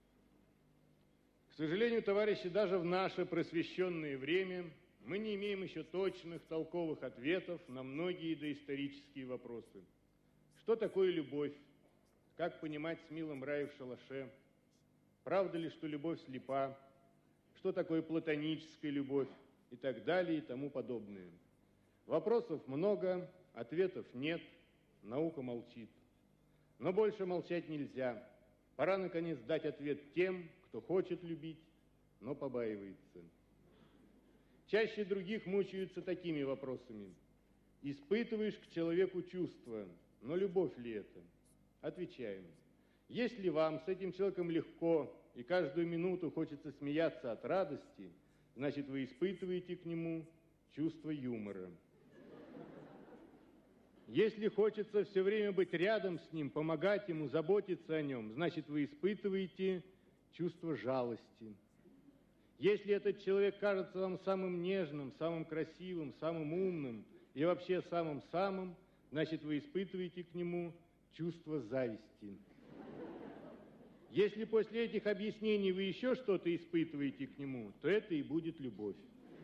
[SPEAKER 14] К сожалению, товарищи, даже в наше просвещенное время мы не имеем еще точных, толковых ответов на многие доисторические вопросы. Что такое любовь? Как понимать с милым рай в шалаше? Правда ли, что любовь слепа? Что такое платоническая любовь? И так далее, и тому подобное. Вопросов много, ответов нет, наука молчит. Но больше молчать нельзя. Пора, наконец, дать ответ тем, кто хочет любить, но побаивается. Чаще других мучаются такими вопросами. Испытываешь к человеку чувства, но любовь ли это? Отвечаем. Если вам с этим человеком легко и каждую минуту хочется смеяться от радости, значит, вы испытываете к нему чувство юмора. Если хочется все время быть рядом с ним, помогать ему, заботиться о нем, значит, вы испытываете чувство жалости. Если этот человек кажется вам самым нежным, самым красивым, самым умным и вообще самым-самым, значит, вы испытываете к нему чувство зависти. Если после этих объяснений вы еще что-то испытываете к нему, то это и будет любовь.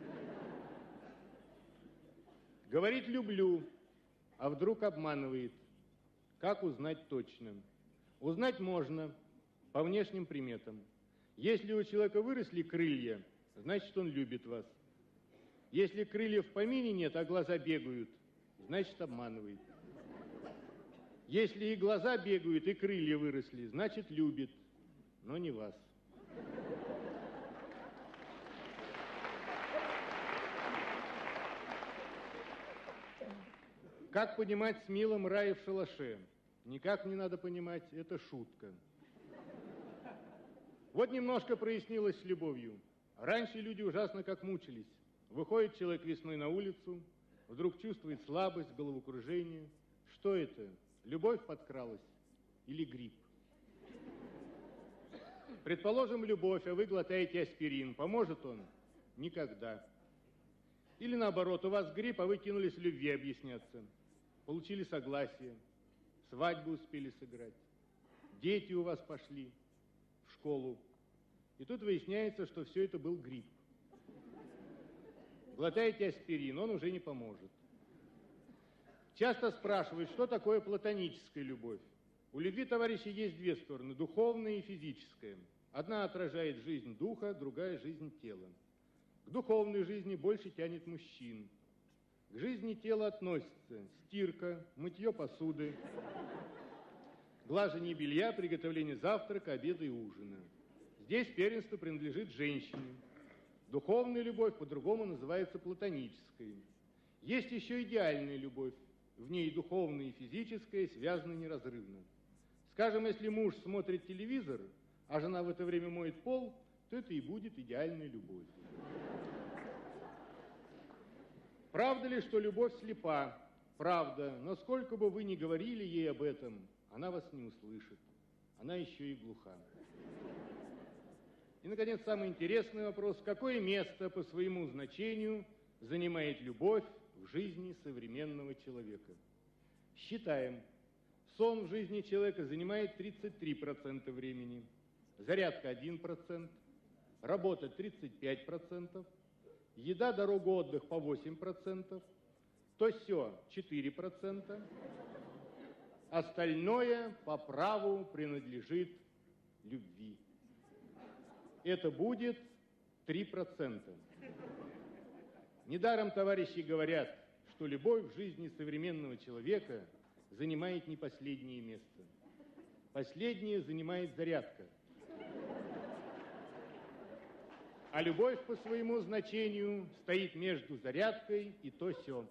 [SPEAKER 14] Говорит «люблю», а вдруг обманывает. Как узнать точно? Узнать можно по внешним приметам. Если у человека выросли крылья, значит, он любит вас. Если крыльев в помине нет, а глаза бегают, значит, обманывает. Если и глаза бегают, и крылья выросли, значит, любит, но не вас. Как понимать с милым рай в шалаше? Никак не надо понимать, это шутка. Вот немножко прояснилось с любовью. Раньше люди ужасно как мучились. Выходит человек весной на улицу, вдруг чувствует слабость, головокружение. Что это? Любовь подкралась или грипп? Предположим, любовь, а вы глотаете аспирин. Поможет он? Никогда. Или наоборот, у вас грипп, а вы кинулись в любви объясняться. Получили согласие, свадьбу успели сыграть, дети у вас пошли в школу. И тут выясняется, что все это был грипп. Глотаете аспирин, он уже не поможет. Часто спрашивают, что такое платоническая любовь. У любви, товарищи, есть две стороны, духовная и физическая. Одна отражает жизнь духа, другая жизнь тела. К духовной жизни больше тянет мужчин. К жизни тела относятся стирка, мытье посуды, глажение белья, приготовление завтрака, обеда и ужина. Здесь первенство принадлежит женщине. Духовная любовь по-другому называется платонической. Есть еще идеальная любовь. В ней духовное и физическое связаны неразрывно. Скажем, если муж смотрит телевизор, а жена в это время моет пол, то это и будет идеальная любовь. Правда ли, что любовь слепа? Правда, но сколько бы вы ни говорили ей об этом, она вас не услышит. Она еще и глуха. И, наконец, самый интересный вопрос. Какое место по своему значению занимает любовь в жизни современного человека? Считаем. Сон в жизни человека занимает тридцать три процента времени, зарядка один процент, работа тридцать пять процентов, еда, дорога, отдых по восемь процентов, то сё четыре процента, остальное по праву принадлежит любви. Это будет три процента. Недаром товарищи говорят, что любовь в жизни современного человека занимает не последнее место. Последнее занимает зарядка. А любовь по своему значению стоит между зарядкой и то сё.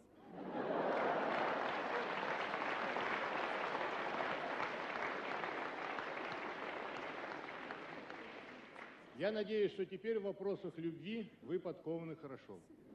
[SPEAKER 14] Я надеюсь, что теперь в вопросах любви вы подкованы хорошо.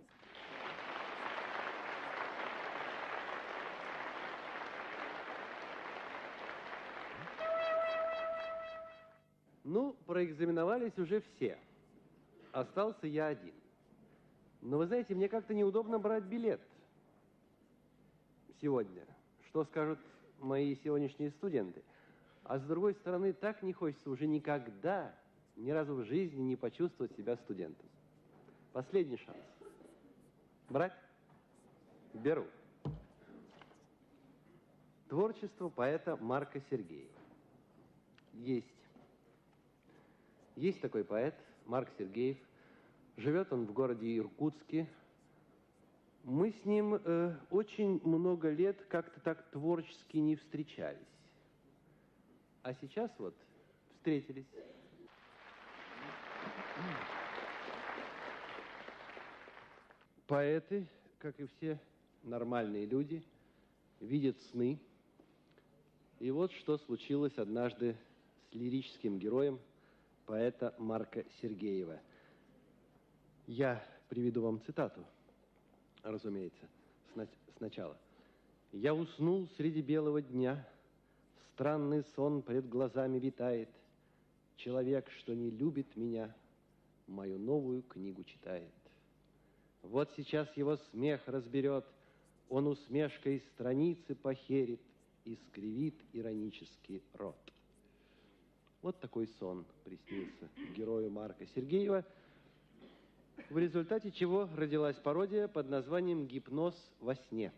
[SPEAKER 1] Ну, проэкзаменовались уже все. Остался я один. Но вы знаете, мне как-то неудобно брать билет сегодня. Что скажут мои сегодняшние студенты? А с другой стороны, так не хочется уже никогда, ни разу в жизни не почувствовать себя студентом. Последний шанс. Брать? Беру. Творчество поэта Марка Сергеева. Есть. Есть такой поэт, Марк Сергеев. Живет он в городе Иркутске. Мы с ним э, очень много лет как-то так творчески не встречались. А сейчас вот встретились. Поэты, как и все нормальные люди, видят сны. И вот что случилось однажды с лирическим героем поэта Марка Сергеева. Я приведу вам цитату, разумеется, сначала. «Я уснул среди белого дня, странный сон пред глазами витает. Человек, что не любит меня, мою новую книгу читает. Вот сейчас его смех разберет, он усмешкой страницы похерит и скривит иронический рот». Вот такой сон приснился герою Марка Сергеева, в результате чего родилась пародия под названием «Гипноз во сне».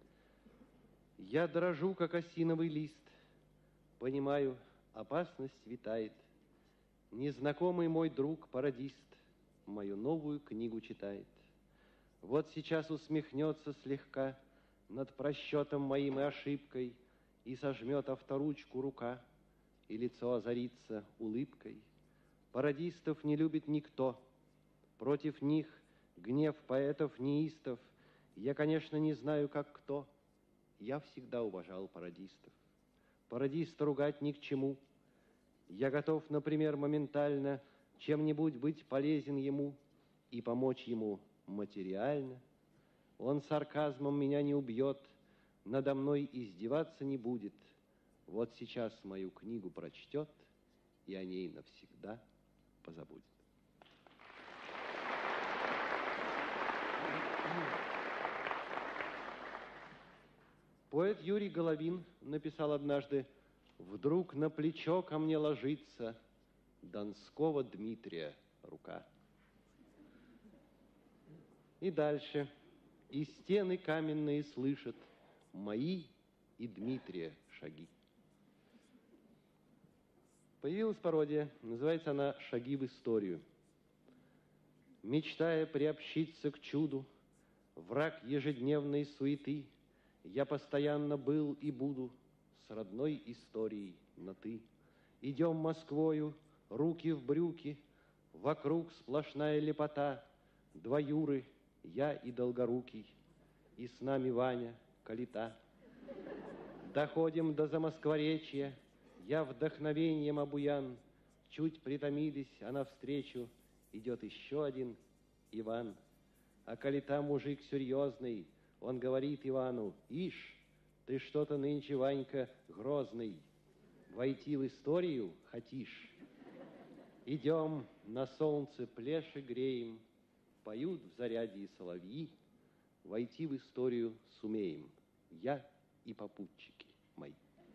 [SPEAKER 1] Я дрожу, как осиновый лист, понимаю, опасность витает. Незнакомый мой друг-пародист мою новую книгу читает. Вот сейчас усмехнется слегка над просчетом моим и ошибкой и сожмет авторучку рука, и лицо озарится улыбкой. Пародистов не любит никто. Против них гнев поэтов неистов. Я, конечно, не знаю, как кто. Я всегда уважал пародистов. Пародиста ругать ни к чему. Я готов, например, моментально чем-нибудь быть полезен ему и помочь ему материально. Он сарказмом меня не убьет, надо мной издеваться не будет. Вот сейчас мою книгу прочтет и о ней навсегда позабудет. Поэт Юрий Головин написал однажды: «Вдруг на плечо ко мне ложится Донского Дмитрия рука». И дальше. И стены каменные слышат мои и Дмитрия шаги. Появилась пародия, называется она «Шаги в историю». Мечтая приобщиться к чуду, враг ежедневной суеты, я постоянно был и буду с родной историей на «ты». Идем Москвою, руки в брюки, вокруг сплошная лепота, два Юры, я и Долгорукий, и с нами Ваня, Калита. Доходим до Замоскворечья, я вдохновением обуян, чуть притомились, а навстречу идет еще один Иван. А коли там мужик серьезный, он говорит Ивану: «Ишь, ты что-то нынче, Ванька, грозный, войти в историю хотишь? Идем, на солнце плеши греем, поют в зарядье соловьи, войти в историю сумеем, я и попутчики мои».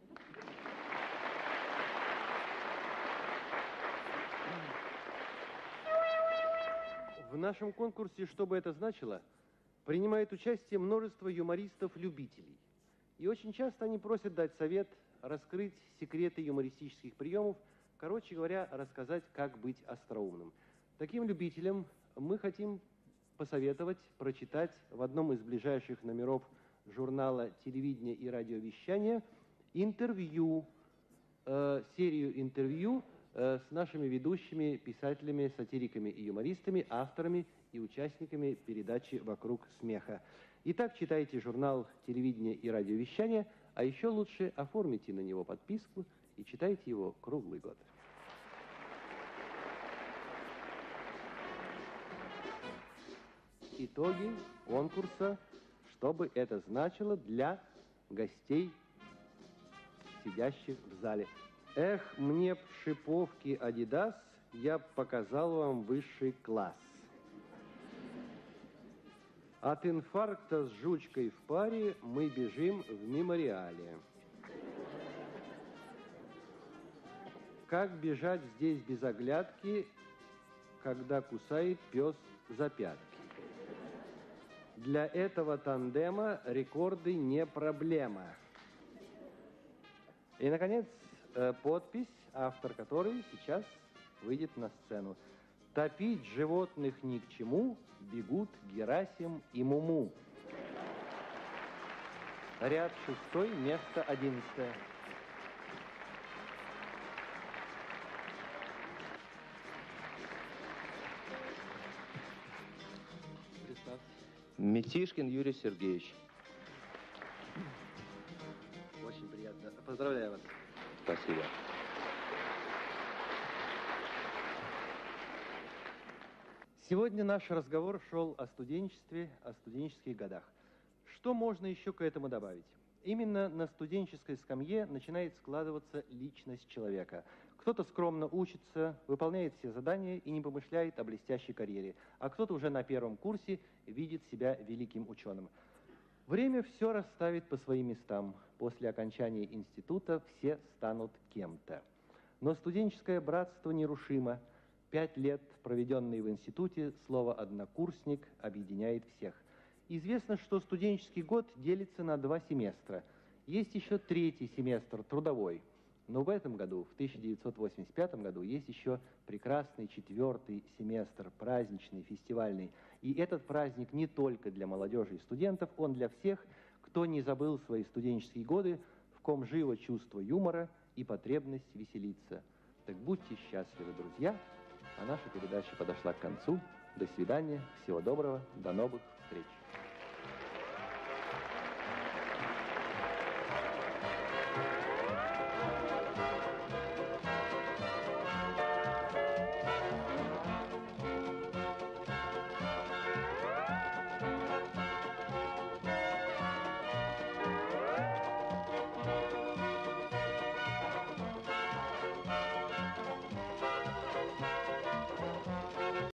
[SPEAKER 1] В нашем конкурсе, что бы это значило, принимает участие множество юмористов-любителей. И очень часто они просят дать совет, раскрыть секреты юмористических приемов, короче говоря, рассказать, как быть остроумным. Таким любителям мы хотим посоветовать прочитать в одном из ближайших номеров журнала «Телевидение и радиовещание» интервью, э, серию интервью э, с нашими ведущими, писателями, сатириками и юмористами, авторами и участниками передачи «Вокруг смеха». Итак, читайте журнал «Телевидение и радиовещание», а еще лучше оформите на него подписку и читайте его круглый год. Итоги конкурса, что бы это значило для гостей, сидящих в зале. Эх, мне б шиповки Адидас, я б показал вам высший класс. От инфаркта с жучкой в паре мы бежим в мемориале. Как бежать здесь без оглядки, когда кусает пес за пятки? Для этого тандема рекорды не проблема. И, наконец, подпись, автор которой сейчас выйдет на сцену. Топить животных ни к чему, бегут Герасим и Муму. Ряд шестой, место одиннадцатое.
[SPEAKER 15] Митишкин Юрий Сергеевич.
[SPEAKER 1] Очень приятно. Поздравляю вас.
[SPEAKER 15] Спасибо.
[SPEAKER 1] Сегодня наш разговор шел о студенчестве, о студенческих годах. Что можно еще к этому добавить? Именно на студенческой скамье начинает складываться личность человека. Кто-то скромно учится, выполняет все задания и не помышляет о блестящей карьере, а кто-то уже на первом курсе видит себя великим ученым. Время все расставит по своим местам. После окончания института все станут кем-то. Но студенческое братство нерушимо. Пять лет, проведенные в институте, слово «однокурсник» объединяет всех. Известно, что студенческий год делится на два семестра. Есть еще третий семестр, трудовой. Но в этом году, в тысяча девятьсот восемьдесят пятом году, есть еще прекрасный четвертый семестр, праздничный, фестивальный. И этот праздник не только для молодежи и студентов, он для всех, кто не забыл свои студенческие годы, в ком живо чувство юмора и потребность веселиться. Так будьте счастливы, друзья! А наша передача подошла к концу. До свидания, всего доброго, до новых встреч.